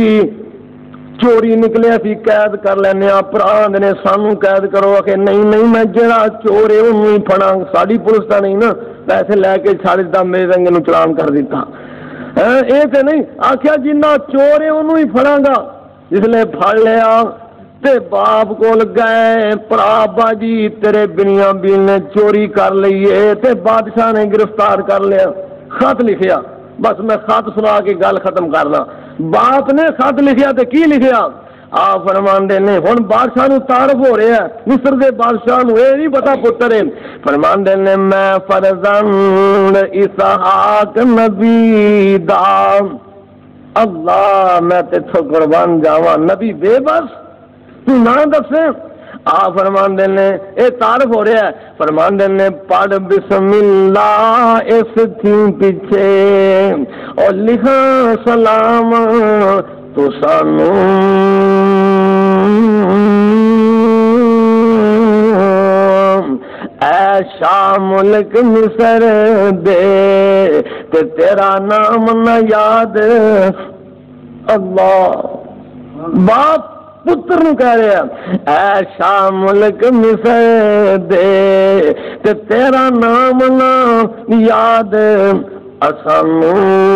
چوری نکلے اسی قید کر لینے پراند نے سانو قید کرو کہ نہیں نہیں میں جڑا چور ہے انہوں ہی پھڑاں ساڈی پولیس تا نہیں نا پیسے لے کے چھاڑ دیتا میرے رنگ نو چلان کر دیتا اے تے نہیں آکھیا جنہ چور ہے انہوں ہی پھڑاں گا جس لے پھڑ لیا تے باپ کول گئے پرا باجی تیرے بنیاں بیل نے چوری کر لئیے تے بادشاہ نے گرفتار کر لیا خط لکھیا بس میں خط سنا کے گل ختم کرنا باپ نے خط لکھیا تے کی لکھیا آ فرماندے نے ہن بادشاہ نو تعارف ہو رہا ہے مصر دے بادشاہ نو اے نہیں پتا پتر ہے فرماندے نے میں فرزند اسحاق نبی دا اللہ میں تے قربان جاواں نبی بے بس تو نہ دسے آپ فرماندے نے اے تعارف ہو رہا ہے، فرماندے نے پڑھ بسم اللہ اس تھی پیچھے اور لکھا سلام تو سانو اے شاہ ملک مصر دے تے تیرا نام نہ یاد اللہ باپ پتر نو کہہ رہے ہیں اے شاہ ملک مصر دے تے تیرا نام نہ یاد اسانو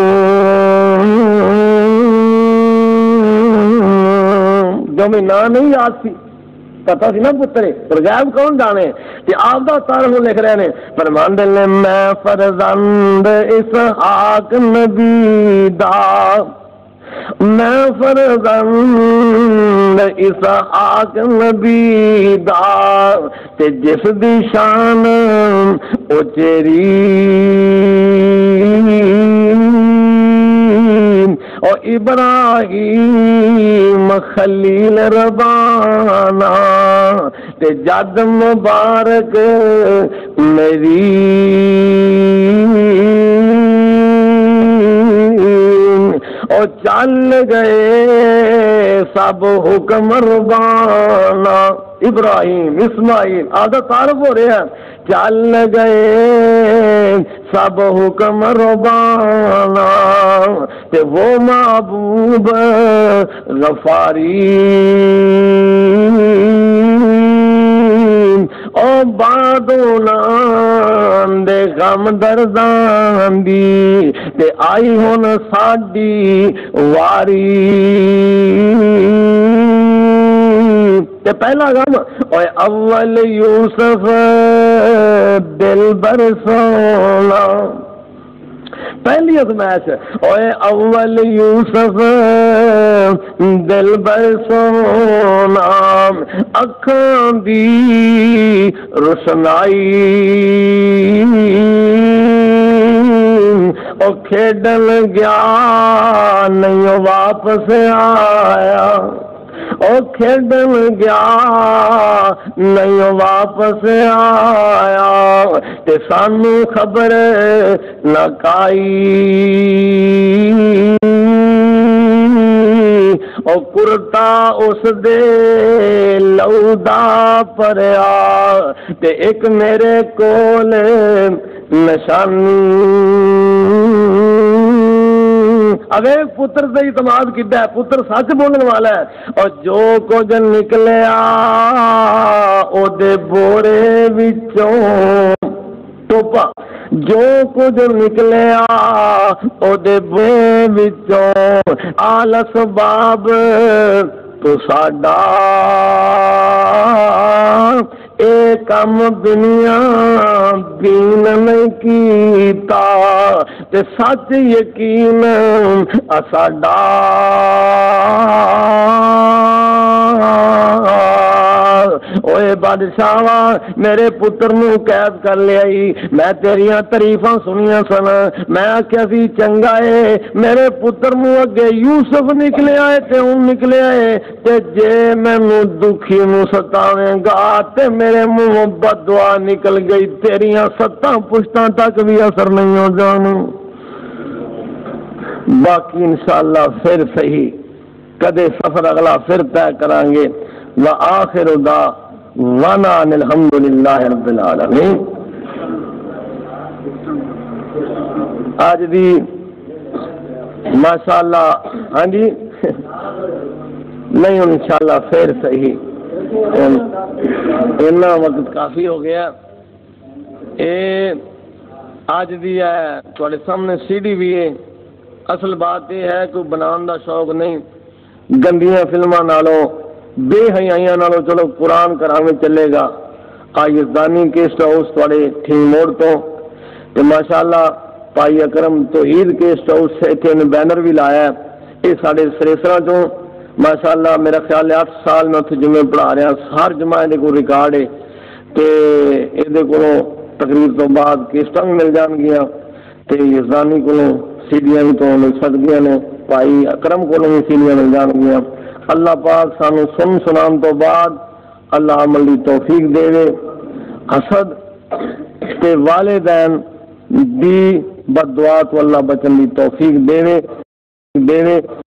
جو میں نام نہیں یاد سی پتا سی نا پترے پر غائب کون جانے کہ آپ دا تعارف لکھ رہے ہیں فرمان دے نے میں فرزند اسحاق نبی دا میں فرزند اسحاق نبی دا تے جس دی شان او چیری او ابراہیم خلیل ربانا تے جد مبارک میری او چل گئے سب حکم ربانا ابراہیم اسماعیل آدھا تعارف ہو رہے ہیں چل گئے سب حکم ربانا تے وہ محبوب غفاری او بادونان دے غم دردان دی تے آئی ہون ساڈی واری تے پہلا غم اوے اول یوسف دل برسونا پہلی ازمائش اوے اول یوسف دل برسونا اکھاں دی روشنائی او کھیڈن گیا نہیں واپس آیا او کھیڈن گیا نہیں واپس آیا تے سانو خبر نہ کائی او کرتا اس دے لودا پریا تے ایک میرے کول نشانی اگر پتر سے اعتماد کیتا ہے پتر سچ بولنے والا ہے اور جو کچھ نکلیا او دے بورے وچوں ٹوپا جو کچھ نکلیا او دے بورے وچوں آل اسباب تو ساڈا اے کم دنیا بین نہیں کیتا تے سچ یقین اساڈا اوے بادشاہ میرے پتر نو قید کر لیا میں تیریاں تعریفاں سنیاں سن میں آخیا سی چنگا ہے میرے پتر نو اگے یوسف نکلیا ہے تے ہن نکلیا ہے تے جے مینوں دکھی نو ستاویں گا تے میرے منہ بد دعا نکل گئی تیریاں ستاں پشتاں تک بھی اثر نہیں ہو جان باقی انشاءاللہ پھر صحیح کدے سفر اگلا پھر طے کریں گے وآخر دعوانا ان الحمدللہ رب العالمین آج دی ماشاءاللہ ہاں جی نہیں انشاءاللہ پھر صحیح اتنا وقت کافی ہو گیا اے آج دی ہے تھوڑے سامنے سی ڈی بھی ہے اصل بات یہ ہے کوئی بنان دا شوق نہیں گندیاں فلماں نالوں بے حیائیاں نالوں چلو قرآن کراویں چلے گا آئی دانی کیسٹ ہاؤس تھوڑے ٹھین موڑ تو تے ماشاءاللہ پائی اکرم توحید کیسٹ ہاؤس سے اتنے بینر بھی لایا ہے یہ سارے سریسرا چوں ماشاءاللہ میرا خیال ہے آٹھ سال میں اتنے جمعے پڑھا رہا ہر جمعہ دے کو ریکارڈ ہے تے یہ کو تقریر تو بعد کیسٹاں بھی مل جان گیا تے یزدانی کو سیڈیاں بھی تو مل سک گیا نے پائی اکرم کو بھی سیڈیاں مل جان گیا اللہ پاک سانو سن سنان تو بعد اللہ عمل دی توفیق دے، حسد تے والدین دی بد دعا تو اللہ بچن دی توفیق دے دے